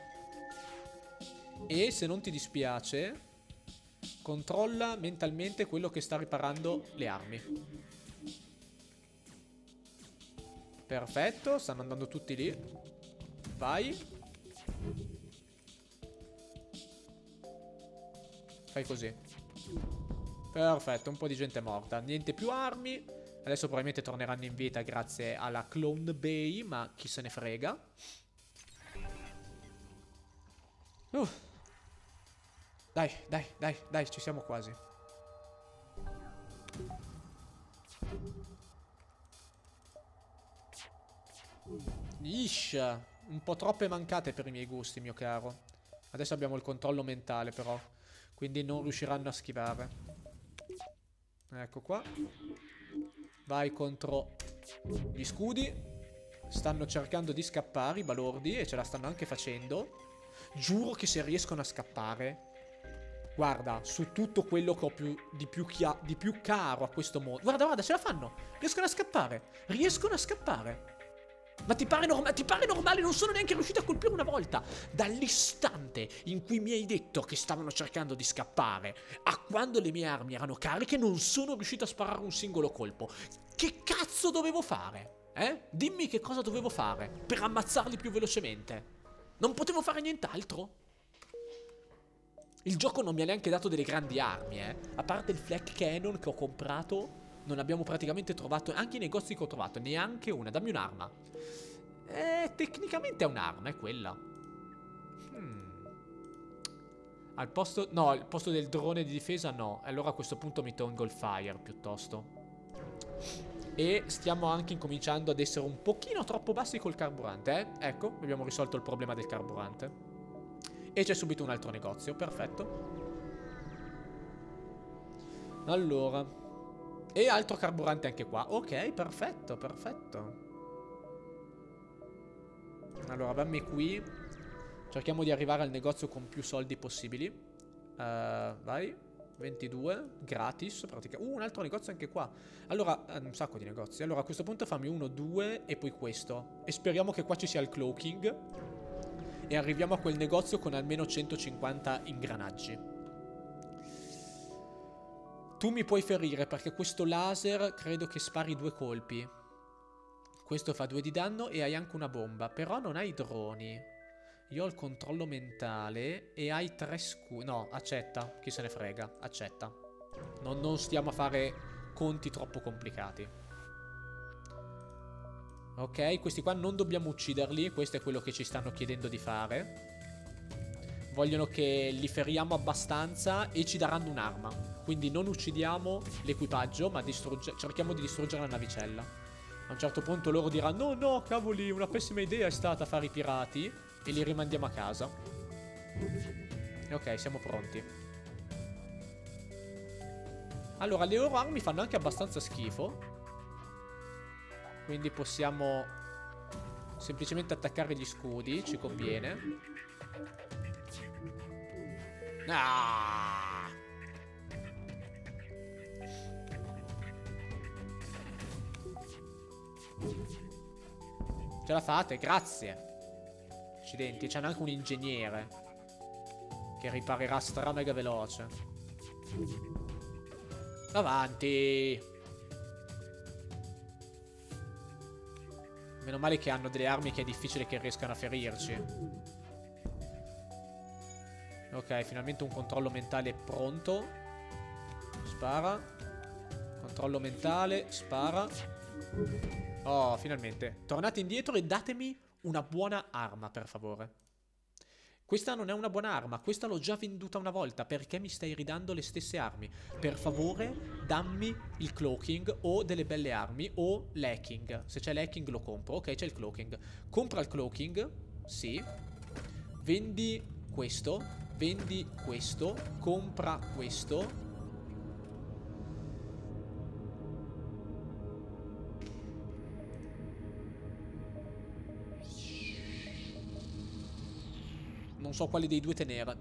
E se non ti dispiace, controlla mentalmente quello che sta riparando le armi. Perfetto, stanno andando tutti lì. Vai. Fai così. Perfetto, un po' di gente morta. Niente più armi. Adesso probabilmente torneranno in vita grazie alla Clone Bay, ma chi se ne frega. Dai, dai, dai, dai, ci siamo quasi. Ish, un po' troppe mancate per i miei gusti, mio caro. Adesso abbiamo il controllo mentale, però. Quindi non riusciranno a schivare. Ecco qua. Vai contro gli scudi. Stanno cercando di scappare i balordi e ce la stanno anche facendo. Giuro che se riescono a scappare... Guarda, su tutto quello che ho di più caro a questo mondo. Guarda, guarda, ce la fanno. Riescono a scappare. Riescono a scappare. Ma ti pare normale? Non sono neanche riuscito a colpire una volta. Dall'istante in cui mi hai detto che stavano cercando di scappare a quando le mie armi erano cariche, non sono riuscito a sparare un singolo colpo. Che cazzo dovevo fare? Dimmi che cosa dovevo fare per ammazzarli più velocemente. Non potevo fare nient'altro? Il gioco non mi ha neanche dato delle grandi armi, A parte il flak cannon che ho comprato, non abbiamo praticamente trovato, anche i negozi che ho trovato, neanche una. Dammi un'arma. Tecnicamente è un'arma, è quella. Al posto... No, al posto del drone di difesa no. Allora a questo punto mi tolgo il fire, piuttosto. E stiamo anche incominciando ad essere un pochino troppo bassi col carburante, Ecco, abbiamo risolto il problema del carburante. E c'è subito un altro negozio, perfetto. Allora. E altro carburante anche qua. Ok, perfetto, perfetto. Allora, dammi qui. Cerchiamo di arrivare al negozio con più soldi possibili. Vai. 22, gratis, praticamente. Un altro negozio anche qua. Allora, un sacco di negozi. Allora, a questo punto fammi 1, 2 e poi questo. E speriamo che qua ci sia il cloaking. E arriviamo a quel negozio con almeno 150 ingranaggi. Tu mi puoi ferire perché questo laser credo che spari 2 colpi. Questo fa 2 di danno e hai anche una bomba. Però non hai droni. Io ho il controllo mentale e hai 3 scudi. No, accetta. Chi se ne frega. Accetta. Non stiamo a fare conti troppo complicati. Ok, questi qua non dobbiamo ucciderli. Questo è quello che ci stanno chiedendo di fare. Vogliono che li feriamo abbastanza e ci daranno un'arma. Quindi non uccidiamo l'equipaggio, ma cerchiamo di distruggere la navicella. A un certo punto loro diranno: no, no, cavoli, una pessima idea è stata fare i pirati. E li rimandiamo a casa. Ok, siamo pronti. Allora, le loro armi fanno anche abbastanza schifo. Quindi possiamo semplicemente attaccare gli scudi. Ci conviene. Ah! Ce la fate, grazie. Accidenti, c'è anche un ingegnere che riparerà stra mega veloce. Avanti. Meno male che hanno delle armi che è difficile che riescano a ferirci. Ok, finalmente un controllo mentale pronto. Spara. Controllo mentale, spara. Oh, finalmente. Tornate indietro e datemi una buona arma, per favore. Questa non è una buona arma. Questa l'ho già venduta una volta. Perché mi stai ridando le stesse armi? Per favore, dammi il cloaking o delle belle armi o l'hacking. Se c'è l'hacking lo compro. Ok, c'è il cloaking. Compra il cloaking. Sì. Vendi questo. Vendi questo. Compra questo. Non so quali dei due tenere.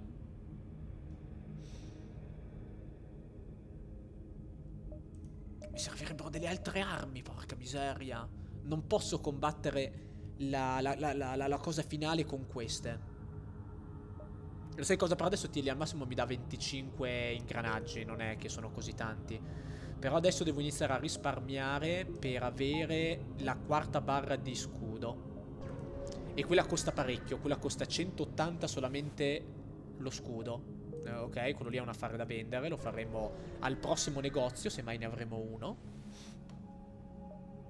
Mi servirebbero delle altre armi, porca miseria. Non posso combattere la cosa finale con queste. Lo sai cosa? Per adesso Tilly al massimo mi dà 25 ingranaggi. Non è che sono così tanti. Però adesso devo iniziare a risparmiare per avere la quarta barra di scudo. E quella costa parecchio. Quella costa 180 solamente lo scudo. Ok, quello lì è un affare da vendere. Lo faremo al prossimo negozio, se mai ne avremo uno.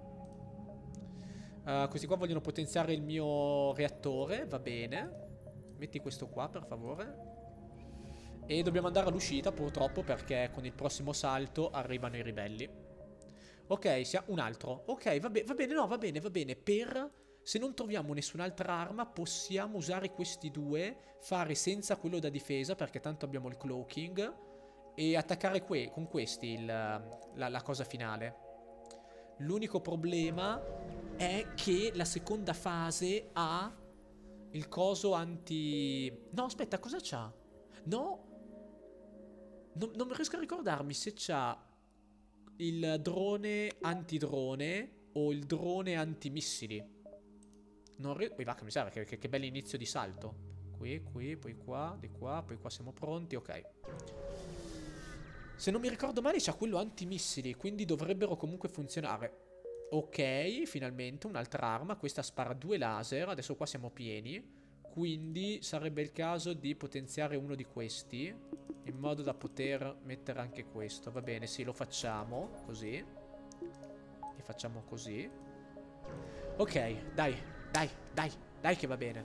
Questi qua vogliono potenziare il mio reattore. Va bene. Metti questo qua, per favore. E dobbiamo andare all'uscita, purtroppo, perché con il prossimo salto arrivano i ribelli. Ok, un altro. Ok, va bene, no, va bene. Se non troviamo nessun'altra arma, possiamo usare questi due, fare senza quello da difesa, perché tanto abbiamo il cloaking, e attaccare con questi la cosa finale. L'unico problema è che la seconda fase ha il coso anti... No, aspetta, cosa c'ha? No, non riesco a ricordarmi se c'ha il drone antidrone o il drone antimissili. Non riesco... Vacca miseria, che bell'inizio di salto. Qui, poi qua, di qua, poi qua siamo pronti, ok. Se non mi ricordo male c'ha quello antimissili, quindi dovrebbero comunque funzionare. Ok, finalmente un'altra arma. Questa spara 2 laser, adesso qua siamo pieni. Quindi sarebbe il caso di potenziare uno di questi, in modo da poter mettere anche questo. Va bene, sì, lo facciamo così. E facciamo così. Ok, dai che va bene.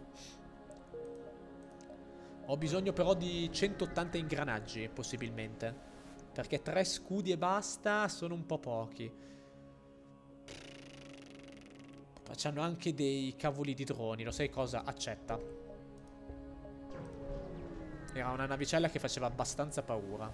Ho bisogno però di 180 ingranaggi, possibilmente. Perché 3 scudi e basta sono un po' pochi. C'hanno anche dei cavoli di droni, lo sai cosa? Accetta. Era una navicella che faceva abbastanza paura.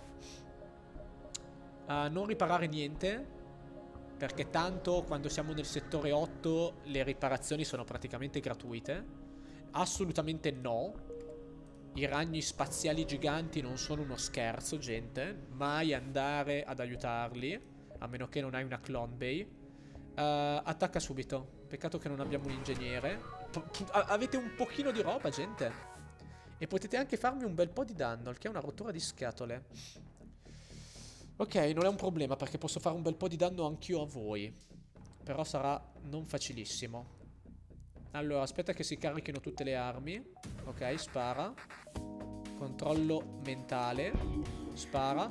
Non riparare niente, perché tanto quando siamo nel settore 8 le riparazioni sono praticamente gratuite. Assolutamente no. I ragni spaziali giganti non sono uno scherzo, gente. Mai andare ad aiutarli, a meno che non hai una clone bay. Attacca subito. Peccato che non abbiamo un ingegnere. Avete un pochino di roba, gente. E potete anche farmi un bel po' di danno, il che è una rottura di scatole. Ok, non è un problema, perché posso fare un bel po' di danno anch'io a voi. Però sarà non facilissimo. Allora, aspetta che si carichino tutte le armi. Ok, spara. Controllo mentale. Spara.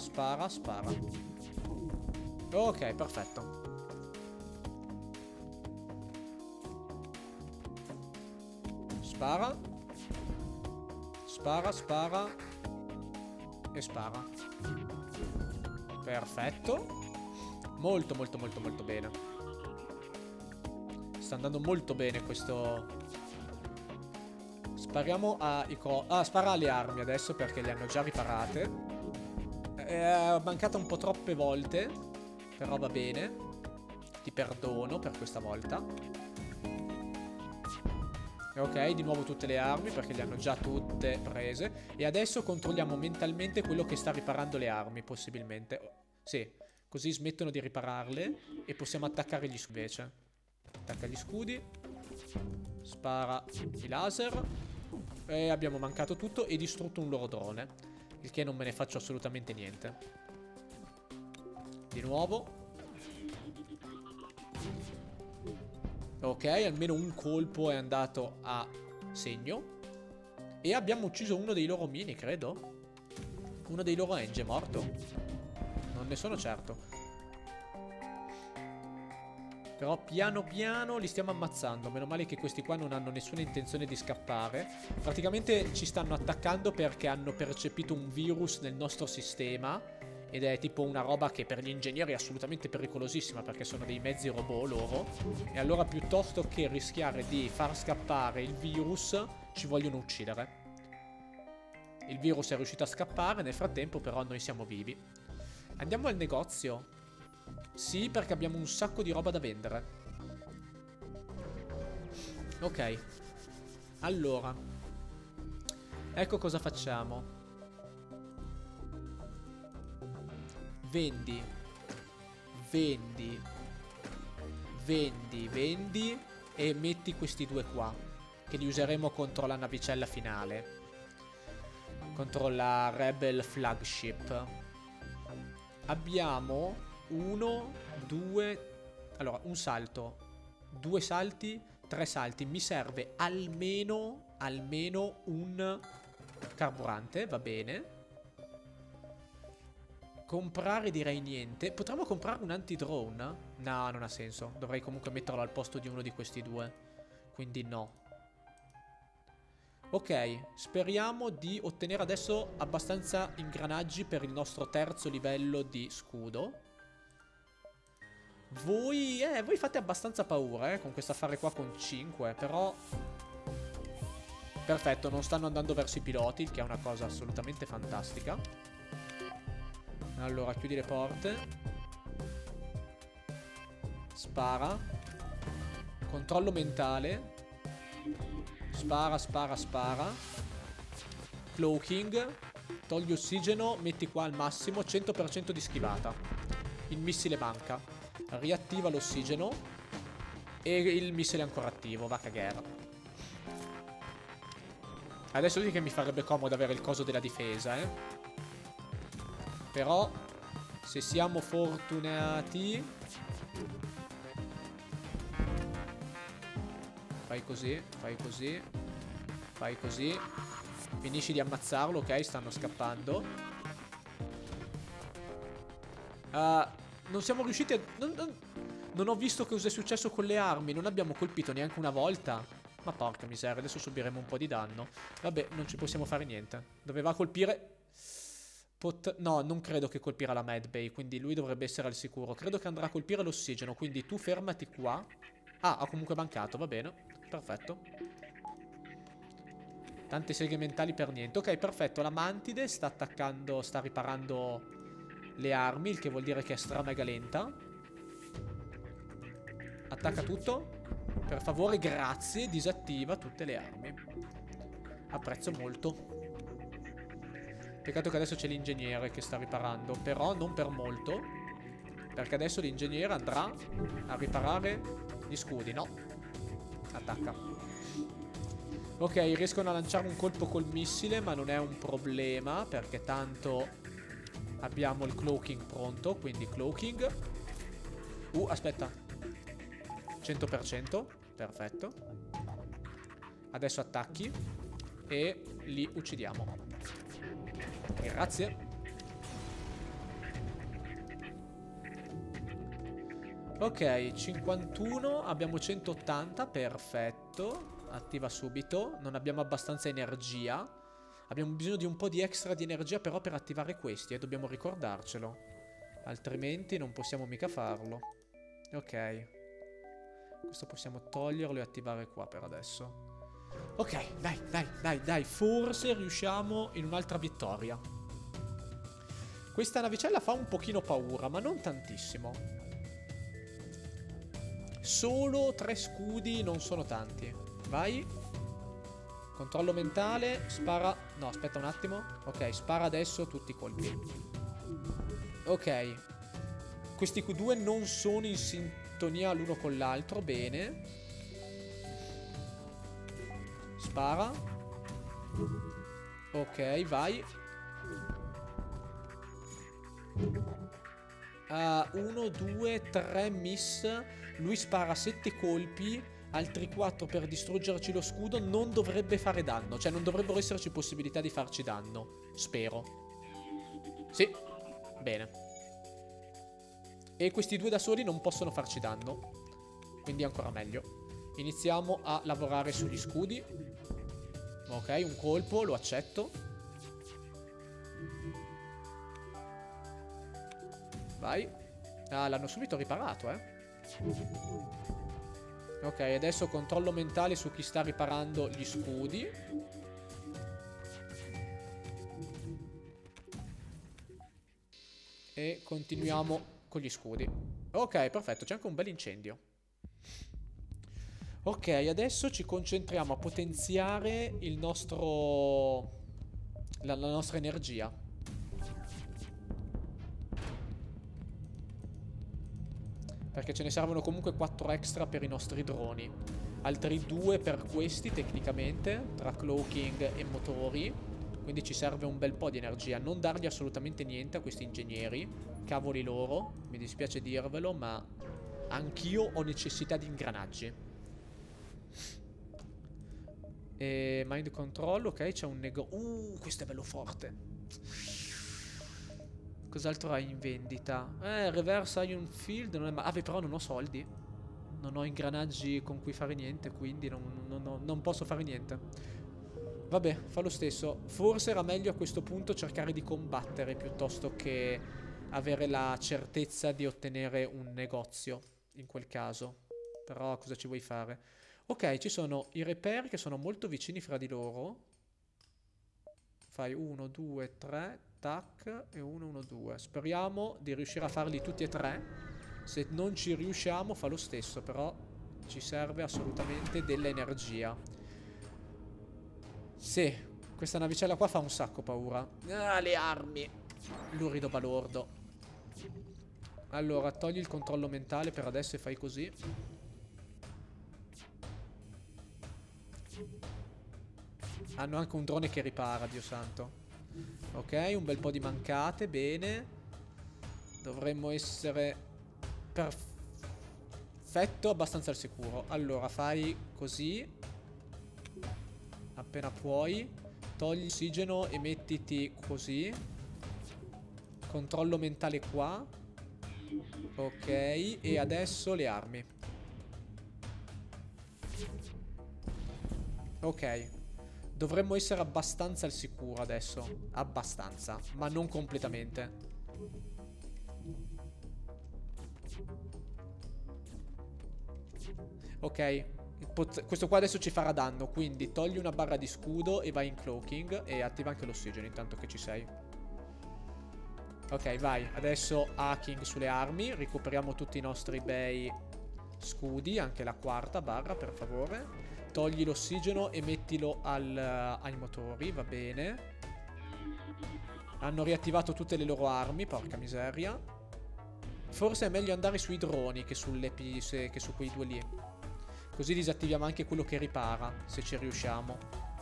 Ok, perfetto. Spara. E spara. Perfetto. Molto bene. Sta andando molto bene questo. Spariamo spara alle armi adesso, perché le hanno già riparate. È mancata un po' troppe volte, però va bene. Ti perdono per questa volta. Ok, di nuovo tutte le armi, perché le hanno già tutte prese. E adesso controlliamo mentalmente quello che sta riparando le armi, possibilmente. Sì, così smettono di ripararle e possiamo attaccare gli scudi invece. Attacca gli scudi. Spara i laser. E abbiamo mancato tutto e distrutto un loro drone, il che non me ne faccio assolutamente niente. Di nuovo. Ok, almeno un colpo è andato a segno. E abbiamo ucciso uno dei loro mini, credo. Uno dei loro Enge è morto. Non ne sono certo. Però piano piano li stiamo ammazzando. Meno male che questi qua non hanno nessuna intenzione di scappare. Praticamente ci stanno attaccando perché hanno percepito un virus nel nostro sistema. Ed è tipo una roba che per gli ingegneri è assolutamente pericolosissima, perché sono dei mezzi robot loro. E allora piuttosto che rischiare di far scappare il virus, ci vogliono uccidere. Il virus è riuscito a scappare, nel frattempo però noi siamo vivi. Andiamo al negozio. Sì, perché abbiamo un sacco di roba da vendere. Ok. Allora, ecco cosa facciamo. Vendi e metti questi due qua, che li useremo contro la navicella finale, contro la Rebel Flagship. Abbiamo 1, 2. Allora, un salto, 2 salti, 3 salti. Mi serve almeno un carburante, va bene. Comprare direi niente. Potremmo comprare un antidrone? No, non ha senso. Dovrei comunque metterlo al posto di uno di questi due. Quindi no. Ok, speriamo di ottenere adesso abbastanza ingranaggi per il nostro terzo livello di scudo. Voi fate abbastanza paura, con questo affare qua con 5, però... Perfetto, non stanno andando verso i piloti, il che è una cosa assolutamente fantastica. Allora, chiudi le porte. Spara. Controllo mentale. Spara, spara, spara. Cloaking. Togli ossigeno, metti qua al massimo, 100% di schivata. Il missile manca. Riattiva l'ossigeno. E il missile è ancora attivo, va a cagare. Adesso sì che mi farebbe comodo avere il coso della difesa, Però, se siamo fortunati... Fai così, fai così. Fai così. Finisci di ammazzarlo, ok? Stanno scappando. Non siamo riusciti a... Non ho visto cosa è successo con le armi. Non abbiamo colpito neanche una volta. Ma porca miseria, adesso subiremo un po' di danno. Vabbè, non ci possiamo fare niente. Doveva colpire... No, non credo che colpirà la medbay, quindi lui dovrebbe essere al sicuro. Credo che andrà a colpire l'ossigeno, quindi tu fermati qua. Ah, ha comunque mancato, va bene. Perfetto. Tante seghe mentali per niente. Ok, perfetto, la mantide sta attaccando, sta riparando le armi, il che vuol dire che è stra mega lenta. Attacca tutto. Per favore, grazie, disattiva tutte le armi. Apprezzo molto. Peccato che adesso c'è l'ingegnere che sta riparando, però non per molto, perché adesso l'ingegnere andrà a riparare gli scudi, no? Attacca. Ok, riescono a lanciare un colpo col missile, ma non è un problema, perché tanto abbiamo il cloaking pronto, quindi cloaking. Aspetta. 100%, perfetto. Adesso attacchi e li uccidiamo. Grazie. Ok, 51, abbiamo 180, perfetto. Attiva subito, non abbiamo abbastanza energia. Abbiamo bisogno di un po' di extra di energia però per attivare questi, dobbiamo ricordarcelo. Altrimenti non possiamo mica farlo. Ok. Questo possiamo toglierlo e attivare qua per adesso. Ok, dai. Forse riusciamo in un'altra vittoria. Questa navicella fa un pochino paura, ma non tantissimo. Solo 3 scudi non sono tanti. Vai. Controllo mentale. Spara. No, aspetta un attimo. Ok, spara adesso tutti i colpi. Ok. Questi Q2 non sono in sintonia l'uno con l'altro. Bene. Spara. Ok, vai. 1, 2, 3 miss. Lui spara 7 colpi. Altri 4 per distruggerci lo scudo. Non dovrebbe fare danno. Cioè non dovrebbero esserci possibilità di farci danno. Spero. Sì. Bene. E questi due da soli non possono farci danno. Quindi ancora meglio. Iniziamo a lavorare sugli scudi. Ok, un colpo, lo accetto. Vai. Ah, l'hanno subito riparato, Ok, adesso controllo mentale su chi sta riparando gli scudi. E continuiamo con gli scudi. Ok, perfetto, c'è anche un bel incendio. Ok, adesso ci concentriamo a potenziare il nostro... la nostra energia. Perché ce ne servono comunque 4 extra per i nostri droni. Altri 2 per questi tecnicamente, tra cloaking e motori. Quindi ci serve un bel po' di energia. Non dargli assolutamente niente a questi ingegneri. Cavoli loro, mi dispiace dirvelo, ma anch'io ho necessità di ingranaggi. E mind control, ok, c'è un questo è bello forte. Cos'altro hai in vendita? Reverse Ion Field non è però non ho soldi. Non ho ingranaggi con cui fare niente, quindi non posso fare niente. Vabbè, fa lo stesso. Forse era meglio a questo punto cercare di combattere piuttosto che avere la certezza di ottenere un negozio, in quel caso. Però cosa ci vuoi fare? Ok, ci sono i reper che sono molto vicini fra di loro. Fai 1, 2, 3, tac, e 1, 1, 2. Speriamo di riuscire a farli tutti e tre. Se non ci riusciamo fa lo stesso, però ci serve assolutamente dell'energia. Sì, questa navicella qua fa un sacco paura. Ah, le armi. Lurido balordo. Allora, togli il controllo mentale per adesso e fai così. Hanno anche un drone che ripara, Dio santo. Ok, un bel po' di mancate, bene. Dovremmo essere perfetto, abbastanza al sicuro. Allora, fai così. Appena puoi. Togli ossigeno e mettiti così. Controllo mentale qua. Ok, e adesso le armi. Ok. Dovremmo essere abbastanza al sicuro adesso. Abbastanza, ma non completamente. Ok. Questo qua adesso ci farà danno, quindi togli una barra di scudo e vai in cloaking. E attiva anche l'ossigeno intanto che ci sei. Ok, vai. Adesso hacking sulle armi. Recuperiamo tutti i nostri bei scudi. Anche la quarta barra, per favore. Togli l'ossigeno e mettilo ai motori, va bene. Hanno riattivato tutte le loro armi, porca miseria. Forse è meglio andare sui droni che che su quei due lì. Così disattiviamo anche quello che ripara, se ci riusciamo.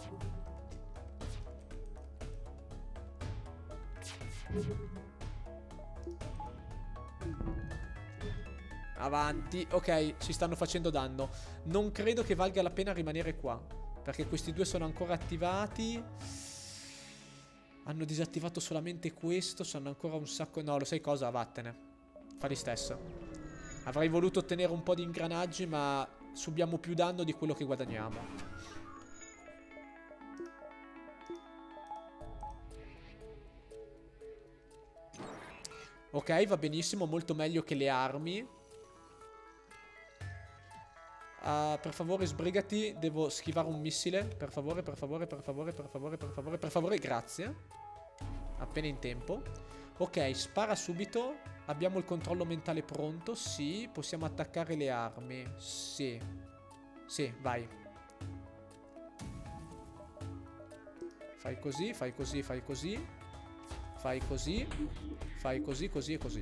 Avanti. Ok, si stanno facendo danno. Non credo che valga la pena rimanere qua, perché questi due sono ancora attivati. Hanno disattivato solamente questo. Sono ancora un sacco. No, lo sai cosa? Vattene. Fa di stesso. Avrei voluto ottenere un po' di ingranaggi, ma subiamo più danno di quello che guadagniamo. Ok, va benissimo. Molto meglio che le armi. Per favore, sbrigati. Devo schivare un missile. Per favore, per favore, per favore, per favore, per favore, per favore, grazie. Appena in tempo. Ok, spara subito. Abbiamo il controllo mentale pronto. Sì, possiamo attaccare le armi. Sì. Sì, vai. Fai così, fai così, fai così. Fai così. Fai così, così e così.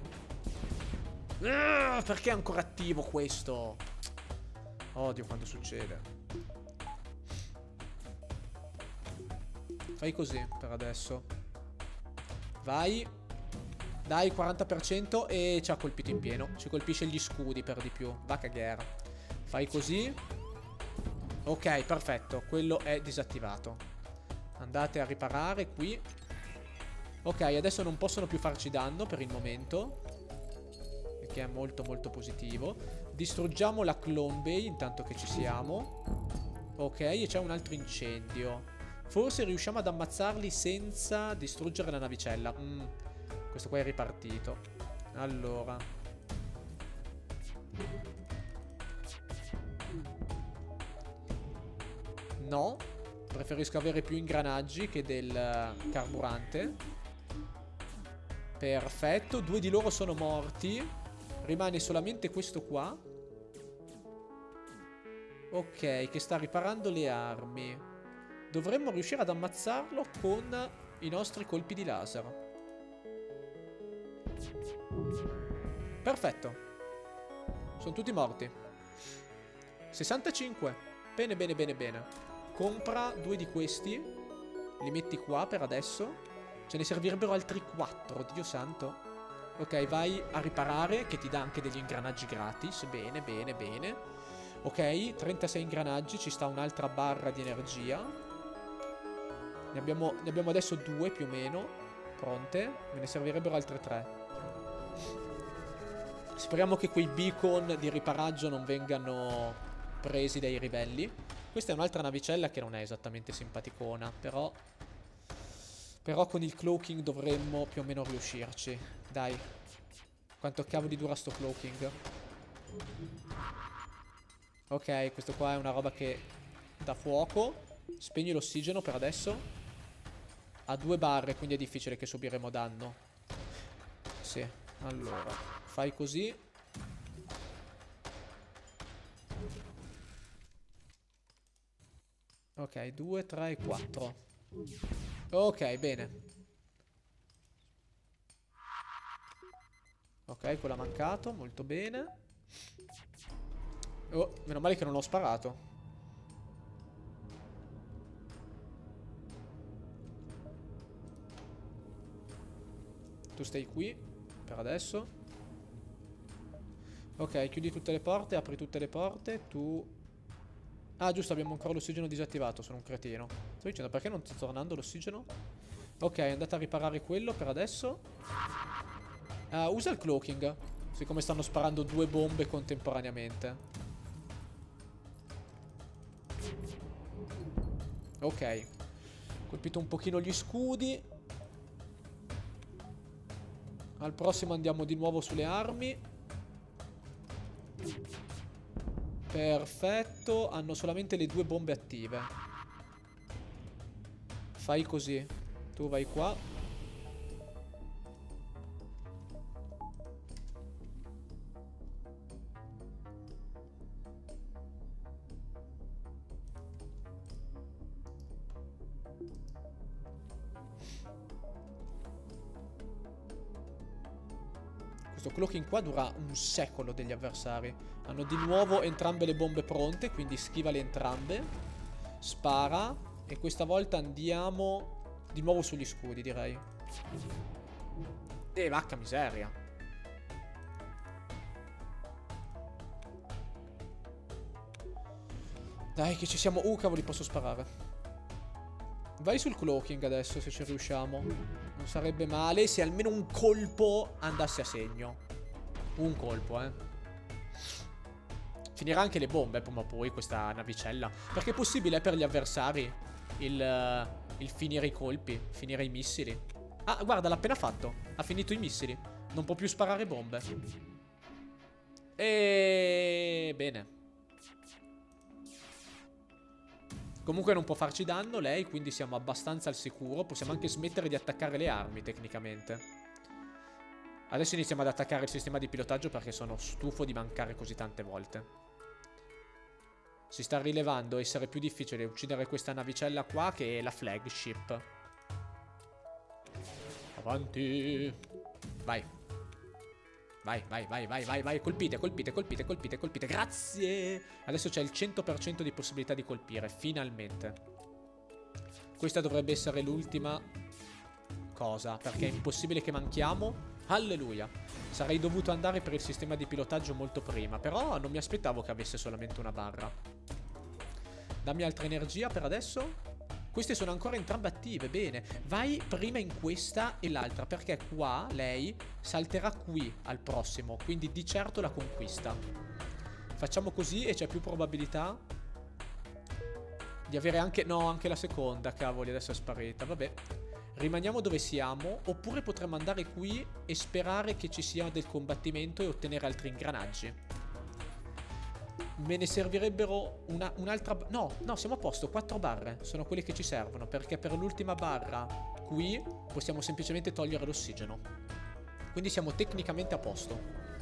Perché è ancora attivo questo? Odio quando succede. Fai così per adesso. Vai. Dai, 40% e ci ha colpito in pieno. Ci colpisce gli scudi per di più. Va a cagare. Fai così. Ok, perfetto. Quello è disattivato. Andate a riparare qui. Ok, adesso non possono più farci danno per il momento, che è molto molto positivo. Distruggiamo la Clone Bay intanto che ci siamo. Ok, e c'è un altro incendio. Forse riusciamo ad ammazzarli senza distruggere la navicella. Questo qua è ripartito. Allora, no, preferisco avere più ingranaggi che del carburante. Perfetto, 2 di loro sono morti. Rimane solamente questo qua. Ok, che sta riparando le armi. Dovremmo riuscire ad ammazzarlo con i nostri colpi di laser. Perfetto. Sono tutti morti. 65. Bene, bene, bene, bene. Compra 2 di questi. Li metti qua per adesso. Ce ne servirebbero altri 4, Dio santo. Ok, vai a riparare, che ti dà anche degli ingranaggi gratis. Bene, bene, bene. Ok, 36 ingranaggi, ci sta un'altra barra di energia. Ne abbiamo adesso 2 più o meno pronte. Me ne servirebbero altre 3. Speriamo che quei beacon di riparaggio non vengano presi dai ribelli. Questa è un'altra navicella che non è esattamente simpaticona, però... Però con il cloaking dovremmo più o meno riuscirci. Dai. Quanto cavolo dura sto cloaking? Ok, questo qua è una roba che dà fuoco. Spegni l'ossigeno per adesso. Ha 2 barre, quindi è difficile che subiremo danno. Sì, allora. Fai così. Ok, 2, 3 e 4. Ok, bene. Ok, quello ha mancato, molto bene. Oh, meno male che non l'ho sparato. Tu stai qui, per adesso. Ok, chiudi tutte le porte, apri tutte le porte, tu... Ah, giusto, abbiamo ancora l'ossigeno disattivato, sono un cretino. Sto dicendo, perché non sta tornando l'ossigeno? Ok, è andata a riparare quello per adesso. Usa il cloaking, siccome stanno sparando 2 bombe contemporaneamente. Ok. Colpito un pochino gli scudi. Al prossimo andiamo di nuovo sulle armi. Perfetto. Hanno solamente le 2 bombe attive. Fai così. Tu vai qua. Questo cloaking qua dura un secolo degli avversari. Hanno di nuovo entrambe le bombe pronte, quindi schivale entrambe. Spara. E questa volta andiamo di nuovo sugli scudi, direi. Vacca miseria. Dai che ci siamo. Cavoli, posso sparare. Vai sul cloaking adesso se ci riusciamo. Non sarebbe male se almeno un colpo andasse a segno. Un colpo, Finirà anche le bombe prima o poi questa navicella. Perché è possibile per gli avversari il finire i colpi, finire i missili. Ah, guarda, l'ha appena fatto. Ha finito i missili. Non può più sparare bombe. E bene. Comunque non può farci danno lei, quindi siamo abbastanza al sicuro. Possiamo anche smettere di attaccare le armi, tecnicamente. Adesso iniziamo ad attaccare il sistema di pilotaggio perché sono stufo di mancare così tante volte. Si sta rilevando essere più difficile uccidere questa navicella qua che la flagship. Avanti. Vai. Vai, vai, vai, vai, vai, vai. Colpite, colpite, colpite, colpite, colpite. Grazie. Adesso c'è il 100% di possibilità di colpire. Finalmente. Questa dovrebbe essere l'ultima cosa, perché è impossibile che manchiamo. Alleluia. Sarei dovuto andare per il sistema di pilotaggio molto prima, però non mi aspettavo che avesse solamente una barra. Dammi altra energia per adesso. Queste sono ancora entrambe attive, bene. Vai prima in questa e l'altra, perché qua lei salterà qui al prossimo, quindi di certo la conquista. Facciamo così e c'è più probabilità di avere anche... No, anche la seconda, cavoli, adesso è sparita, vabbè. Rimaniamo dove siamo, oppure potremmo andare qui e sperare che ci sia del combattimento e ottenere altri ingranaggi. Me ne servirebbero un'altra... No, no, siamo a posto, 4 barre sono quelle che ci servono, perché per l'ultima barra qui possiamo semplicemente togliere l'ossigeno. Quindi siamo tecnicamente a posto.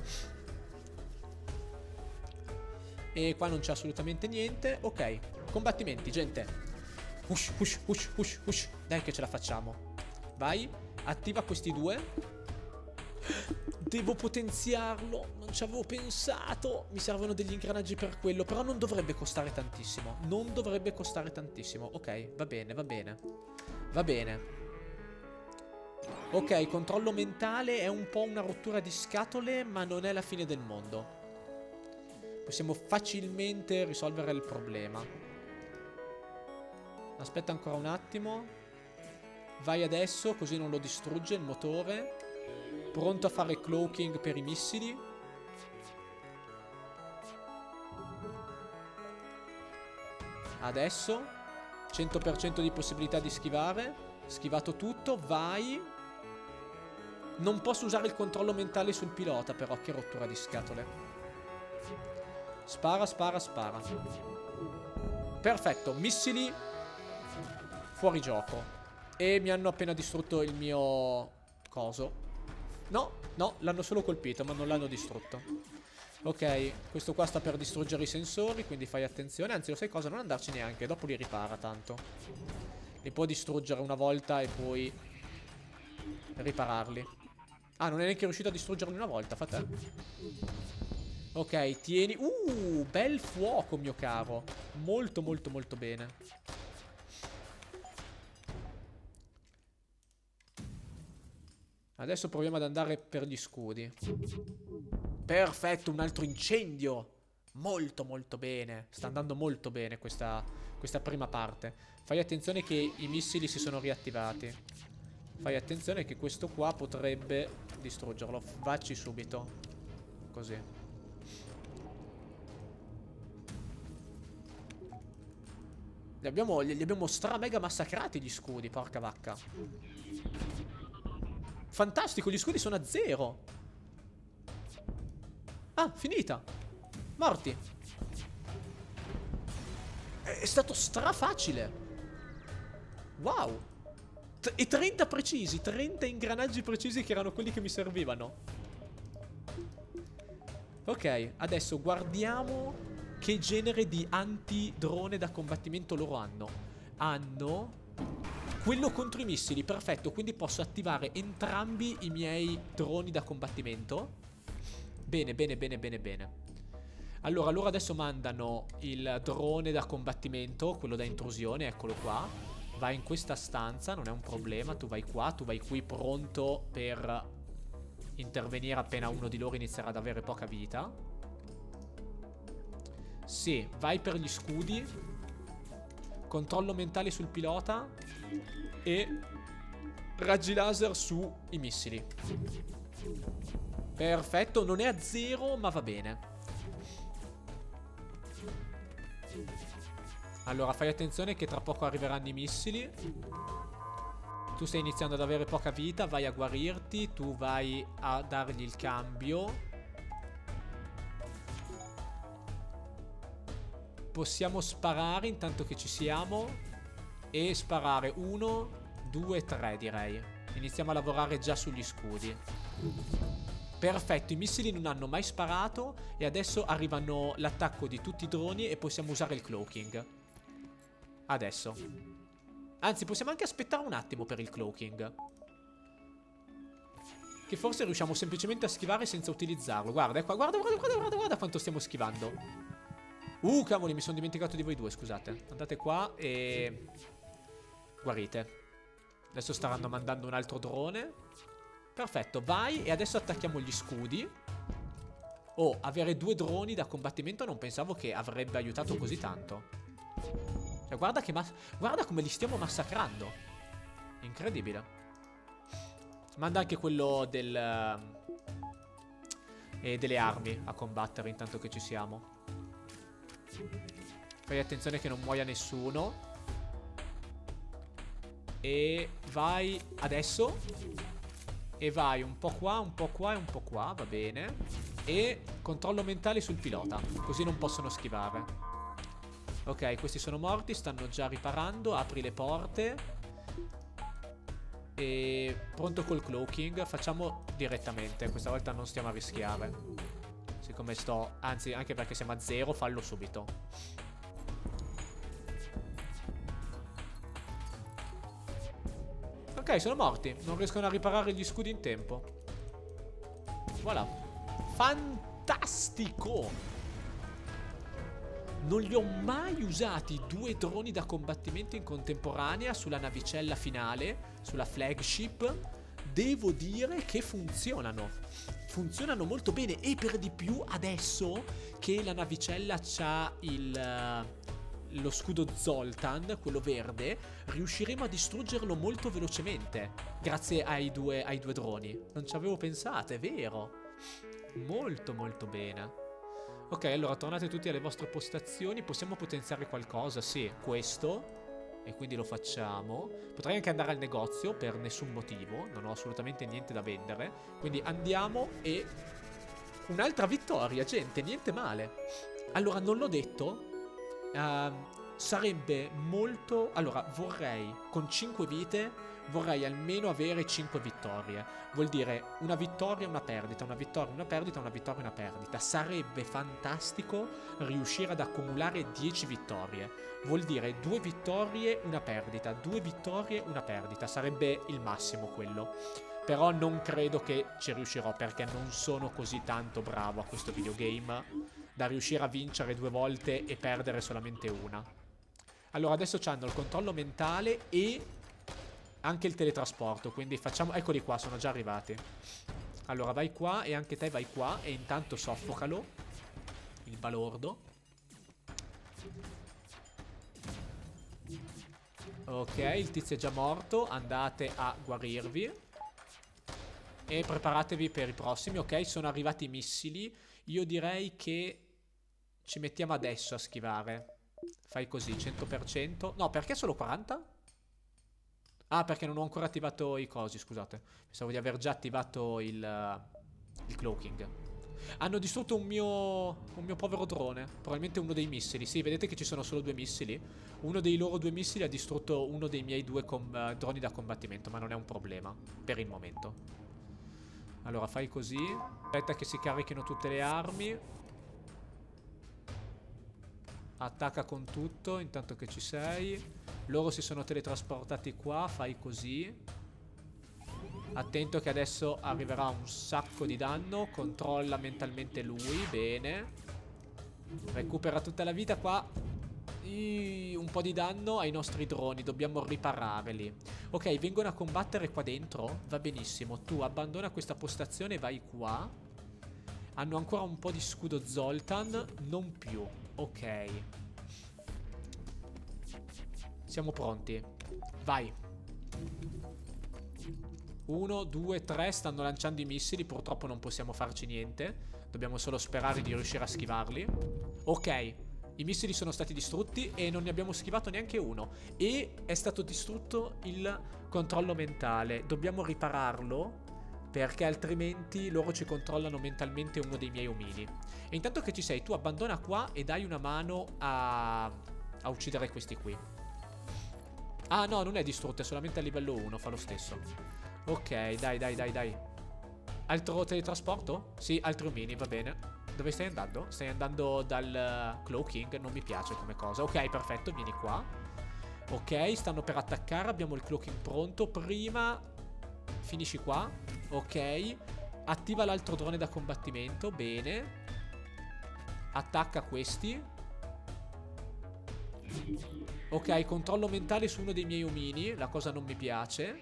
E qua non c'è assolutamente niente. Ok, combattimenti, gente. Push, push, push, push, push. Dai che ce la facciamo. Vai, attiva questi 2. Devo potenziarlo. Non ci avevo pensato. Mi servono degli ingranaggi per quello. Però non dovrebbe costare tantissimo. Non dovrebbe costare tantissimo. Ok, va bene, va bene. Va bene. Ok, controllo mentale è un po' una rottura di scatole, ma non è la fine del mondo. Possiamo facilmente risolvere il problema. Aspetta ancora un attimo. Vai adesso, così non lo distrugge il motore. Pronto a fare cloaking per i missili. Adesso 100% di possibilità di schivare. Schivato tutto, vai. Non posso usare il controllo mentale sul pilota, però che rottura di scatole. Spara, spara, spara. Perfetto, missili fuori gioco. E mi hanno appena distrutto il mio coso. No, no, l'hanno solo colpito, ma non l'hanno distrutto. Ok, questo qua sta per distruggere i sensori, quindi fai attenzione. Anzi, lo sai cosa? Non andarci neanche, dopo li ripara tanto. Li può distruggere una volta e poi ripararli. Ah, non è neanche riuscito a distruggerli una volta, fa te. Ok, tieni. Bel fuoco, mio caro. Molto, molto, molto bene. Adesso proviamo ad andare per gli scudi. Perfetto, un altro incendio. Molto, molto bene. Sta andando molto bene questa prima parte. Fai attenzione che i missili si sono riattivati. Fai attenzione che questo qua potrebbe distruggerlo. Vacci subito. Così. Li abbiamo stra mega massacrati gli scudi, porca vacca. Fantastico, gli scudi sono a 0. Ah, finita. Morti. È stato stra facile. Wow. E 30 precisi, 30 ingranaggi precisi che erano quelli che mi servivano. Ok, adesso guardiamo che genere di antidrone da combattimento loro hanno. Hanno quello contro i missili, perfetto. Quindi posso attivare entrambi i miei droni da combattimento. Bene, bene, bene, bene, bene. Allora, loro adesso mandano il drone da combattimento, quello da intrusione, eccolo qua. Vai in questa stanza, non è un problema. Tu vai qua, tu vai qui pronto per intervenire appena uno di loro inizierà ad avere poca vita. Sì, vai per gli scudi. Controllo mentale sul pilota. E raggi laser sui missili. Perfetto, non è a 0 ma va bene. Allora fai attenzione che tra poco arriveranno i missili. Tu stai iniziando ad avere poca vita, vai a guarirti. Tu vai a dargli il cambio. Possiamo sparare intanto che ci siamo. E sparare 1, 2, 3 direi. Iniziamo a lavorare già sugli scudi. Perfetto, i missili non hanno mai sparato. E adesso arrivano l'attacco di tutti i droni. E possiamo usare il cloaking. Adesso. Anzi, possiamo anche aspettare un attimo per il cloaking. Che forse riusciamo semplicemente a schivare senza utilizzarlo. Guarda, qua, guarda, guarda, guarda, guarda, guarda quanto stiamo schivando. Cavoli, mi sono dimenticato di voi due, scusate. Andate qua e guarite. Adesso staranno mandando un altro drone. Perfetto, vai e adesso attacchiamo gli scudi. Oh, avere 2 droni da combattimento non pensavo che avrebbe aiutato così tanto. Cioè, guarda che guarda come li stiamo massacrando. Incredibile. Manda anche quello delle armi a combattere intanto che ci siamo. Fai attenzione che non muoia nessuno. E vai adesso. E vai un po' qua, un po' qua e un po' qua, va bene. E controllo mentale sul pilota, così non possono schivare. Ok, questi sono morti, stanno già riparando. Apri le porte. E pronto col cloaking. Facciamo direttamente, questa volta non stiamo a rischiare. Siccome anzi, anche perché siamo a 0, fallo subito. Ok, sono morti. Non riescono a riparare gli scudi in tempo. Voilà. Fantastico! Non li ho mai usati 2 droni da combattimento in contemporanea sulla navicella finale, sulla flagship. Devo dire che funzionano. Funzionano molto bene. E per di più adesso che la navicella c'ha lo scudo Zoltan, quello verde, riusciremo a distruggerlo molto velocemente grazie ai due droni. Non ci avevo pensato, è vero. Molto molto bene. Ok, allora tornate tutti alle vostre postazioni. Possiamo potenziare qualcosa? Sì, questo. E quindi lo facciamo. Potrei anche andare al negozio per nessun motivo. Non ho assolutamente niente da vendere. Quindi andiamo e... Un'altra vittoria, gente, niente male. Allora, non l'ho detto. Sarebbe molto... Allora, vorrei, con 5 vite, vorrei almeno avere 5 vittorie. Vuol dire una vittoria, una perdita, una vittoria, una perdita, una vittoria, una perdita. Sarebbe fantastico riuscire ad accumulare 10 vittorie. Vuol dire 2 vittorie, una perdita, 2 vittorie, una perdita. Sarebbe il massimo quello. Però non credo che ci riuscirò, perché non sono così tanto bravo a questo videogame da riuscire a vincere 2 volte e perdere solamente una. Allora adesso c'hanno il controllo mentale e anche il teletrasporto, quindi facciamo... Eccoli qua, sono già arrivati. Allora vai qua e anche te vai qua e intanto soffocalo, il balordo. Ok, il tizio è già morto, andate a guarirvi. E preparatevi per i prossimi. Ok, sono arrivati i missili. Io direi che ci mettiamo adesso a schivare. Fai così, 100%. No, perché solo 40? Ah, perché non ho ancora attivato i cosi, scusate. Pensavo di aver già attivato il cloaking. Hanno distrutto un mio povero drone. Probabilmente uno dei missili. Sì, vedete che ci sono solo 2 missili. Uno dei loro 2 missili ha distrutto uno dei miei 2 droni da combattimento. Ma non è un problema, per il momento. Allora fai così. Aspetta che si carichino tutte le armi. Attacca con tutto intanto che ci sei. Loro si sono teletrasportati qua. Fai così. Attento che adesso arriverà un sacco di danno. Controlla mentalmente lui. Bene. Recupera tutta la vita qua. Un po' di danno ai nostri droni. Dobbiamo ripararli. Ok, vengono a combattere qua dentro. Va benissimo. Tu abbandona questa postazione e vai qua. Hanno ancora un po' di scudo Zoltan. Non più. Ok. Siamo pronti. Vai. 1, 2, 3. Stanno lanciando i missili. Purtroppo non possiamo farci niente. Dobbiamo solo sperare di riuscire a schivarli. Ok. I missili sono stati distrutti e non ne abbiamo schivato neanche uno. E è stato distrutto il controllo mentale. Dobbiamo ripararlo, perché altrimenti loro ci controllano mentalmente uno dei miei omini. E intanto che ci sei, tu abbandona qua e dai una mano a uccidere questi qui. Ah no, non è distrutto, è solamente a livello 1, fa lo stesso. Ok, dai. Altro teletrasporto? Sì, altri omini, va bene. Dove stai andando? Stai andando dal cloaking? Non mi piace come cosa. Ok, perfetto, vieni qua. Ok, stanno per attaccare. Abbiamo il cloaking pronto. Prima finisci qua. Ok. Attiva l'altro drone da combattimento. Bene. Attacca questi. Ok, controllo mentale su uno dei miei omini. La cosa non mi piace.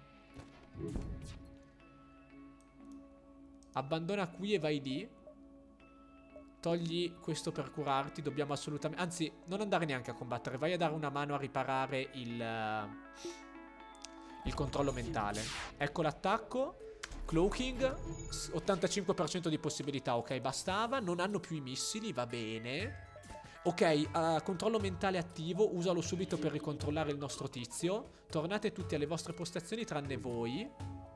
Abbandona qui e vai lì. Togli questo per curarti. Dobbiamo assolutamente... Anzi, non andare neanche a combattere. Vai a dare una mano a riparare il controllo mentale. Ecco l'attacco. Cloaking. 85% di possibilità. Ok, bastava. Non hanno più i missili. Va bene. Ok, controllo mentale attivo. Usalo subito per ricontrollare il nostro tizio. Tornate tutti alle vostre postazioni tranne voi.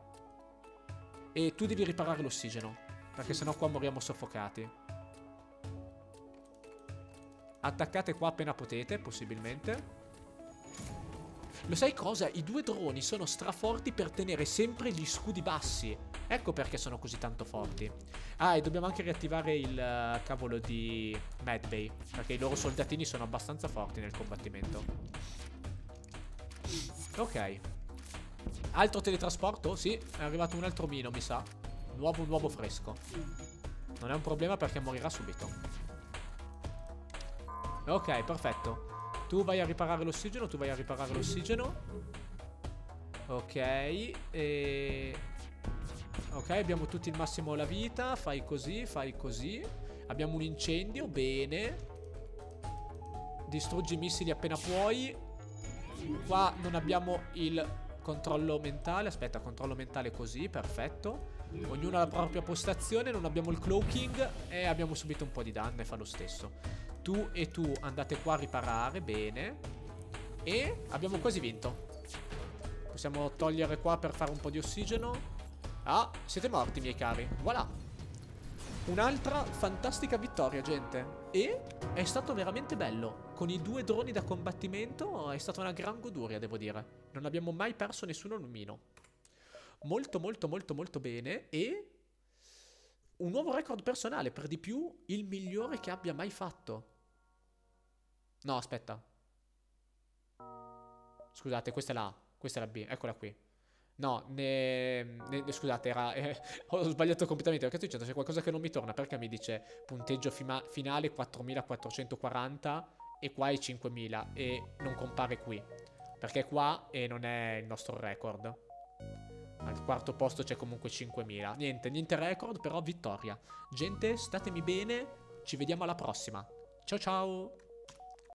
E tu devi riparare l'ossigeno, perché sennò qua moriamo soffocati. Attaccate qua appena potete, possibilmente. Lo sai cosa? I 2 droni sono straforti per tenere sempre gli scudi bassi. Ecco perché sono così tanto forti. Ah, e dobbiamo anche riattivare il cavolo di Medbay, perché i loro soldatini sono abbastanza forti nel combattimento. Ok. Altro teletrasporto? Sì, è arrivato un altro mino, mi sa. Nuovo fresco. Non è un problema perché morirà subito. Ok, perfetto. Tu vai a riparare l'ossigeno. Ok. Ok, abbiamo tutti il massimo la vita. Fai così. Abbiamo un incendio. Bene. Distruggi i missili appena puoi. Qua non abbiamo il Controllo mentale, aspetta, controllo mentale così, perfetto. Ognuno ha la propria postazione, non abbiamo il cloaking e abbiamo subito un po' di danno e fa lo stesso. Tu e tu andate qua a riparare, bene. E abbiamo quasi vinto. Possiamo togliere qua per fare un po' di ossigeno. Ah, siete morti, miei cari. Voilà. Un'altra fantastica vittoria, gente. E è stato veramente bello. Con i 2 droni da combattimento è stata una gran goduria, devo dire. Non abbiamo mai perso nessuno nomino. Molto, molto, molto, molto bene. E un nuovo record personale. Per di più, il migliore che abbia mai fatto. No, aspetta. Scusate, questa è la A. Questa è la B. Eccola qui. No, scusate, ho sbagliato completamente. Perché sto dicendo c'è qualcosa che non mi torna. Perché mi dice punteggio finale 4440 e qua è 5000 e non compare qui. Perché qua non è il nostro record. Al quarto posto c'è comunque 5000. Niente record, però vittoria. Gente, statemi bene. Ci vediamo alla prossima. Ciao ciao.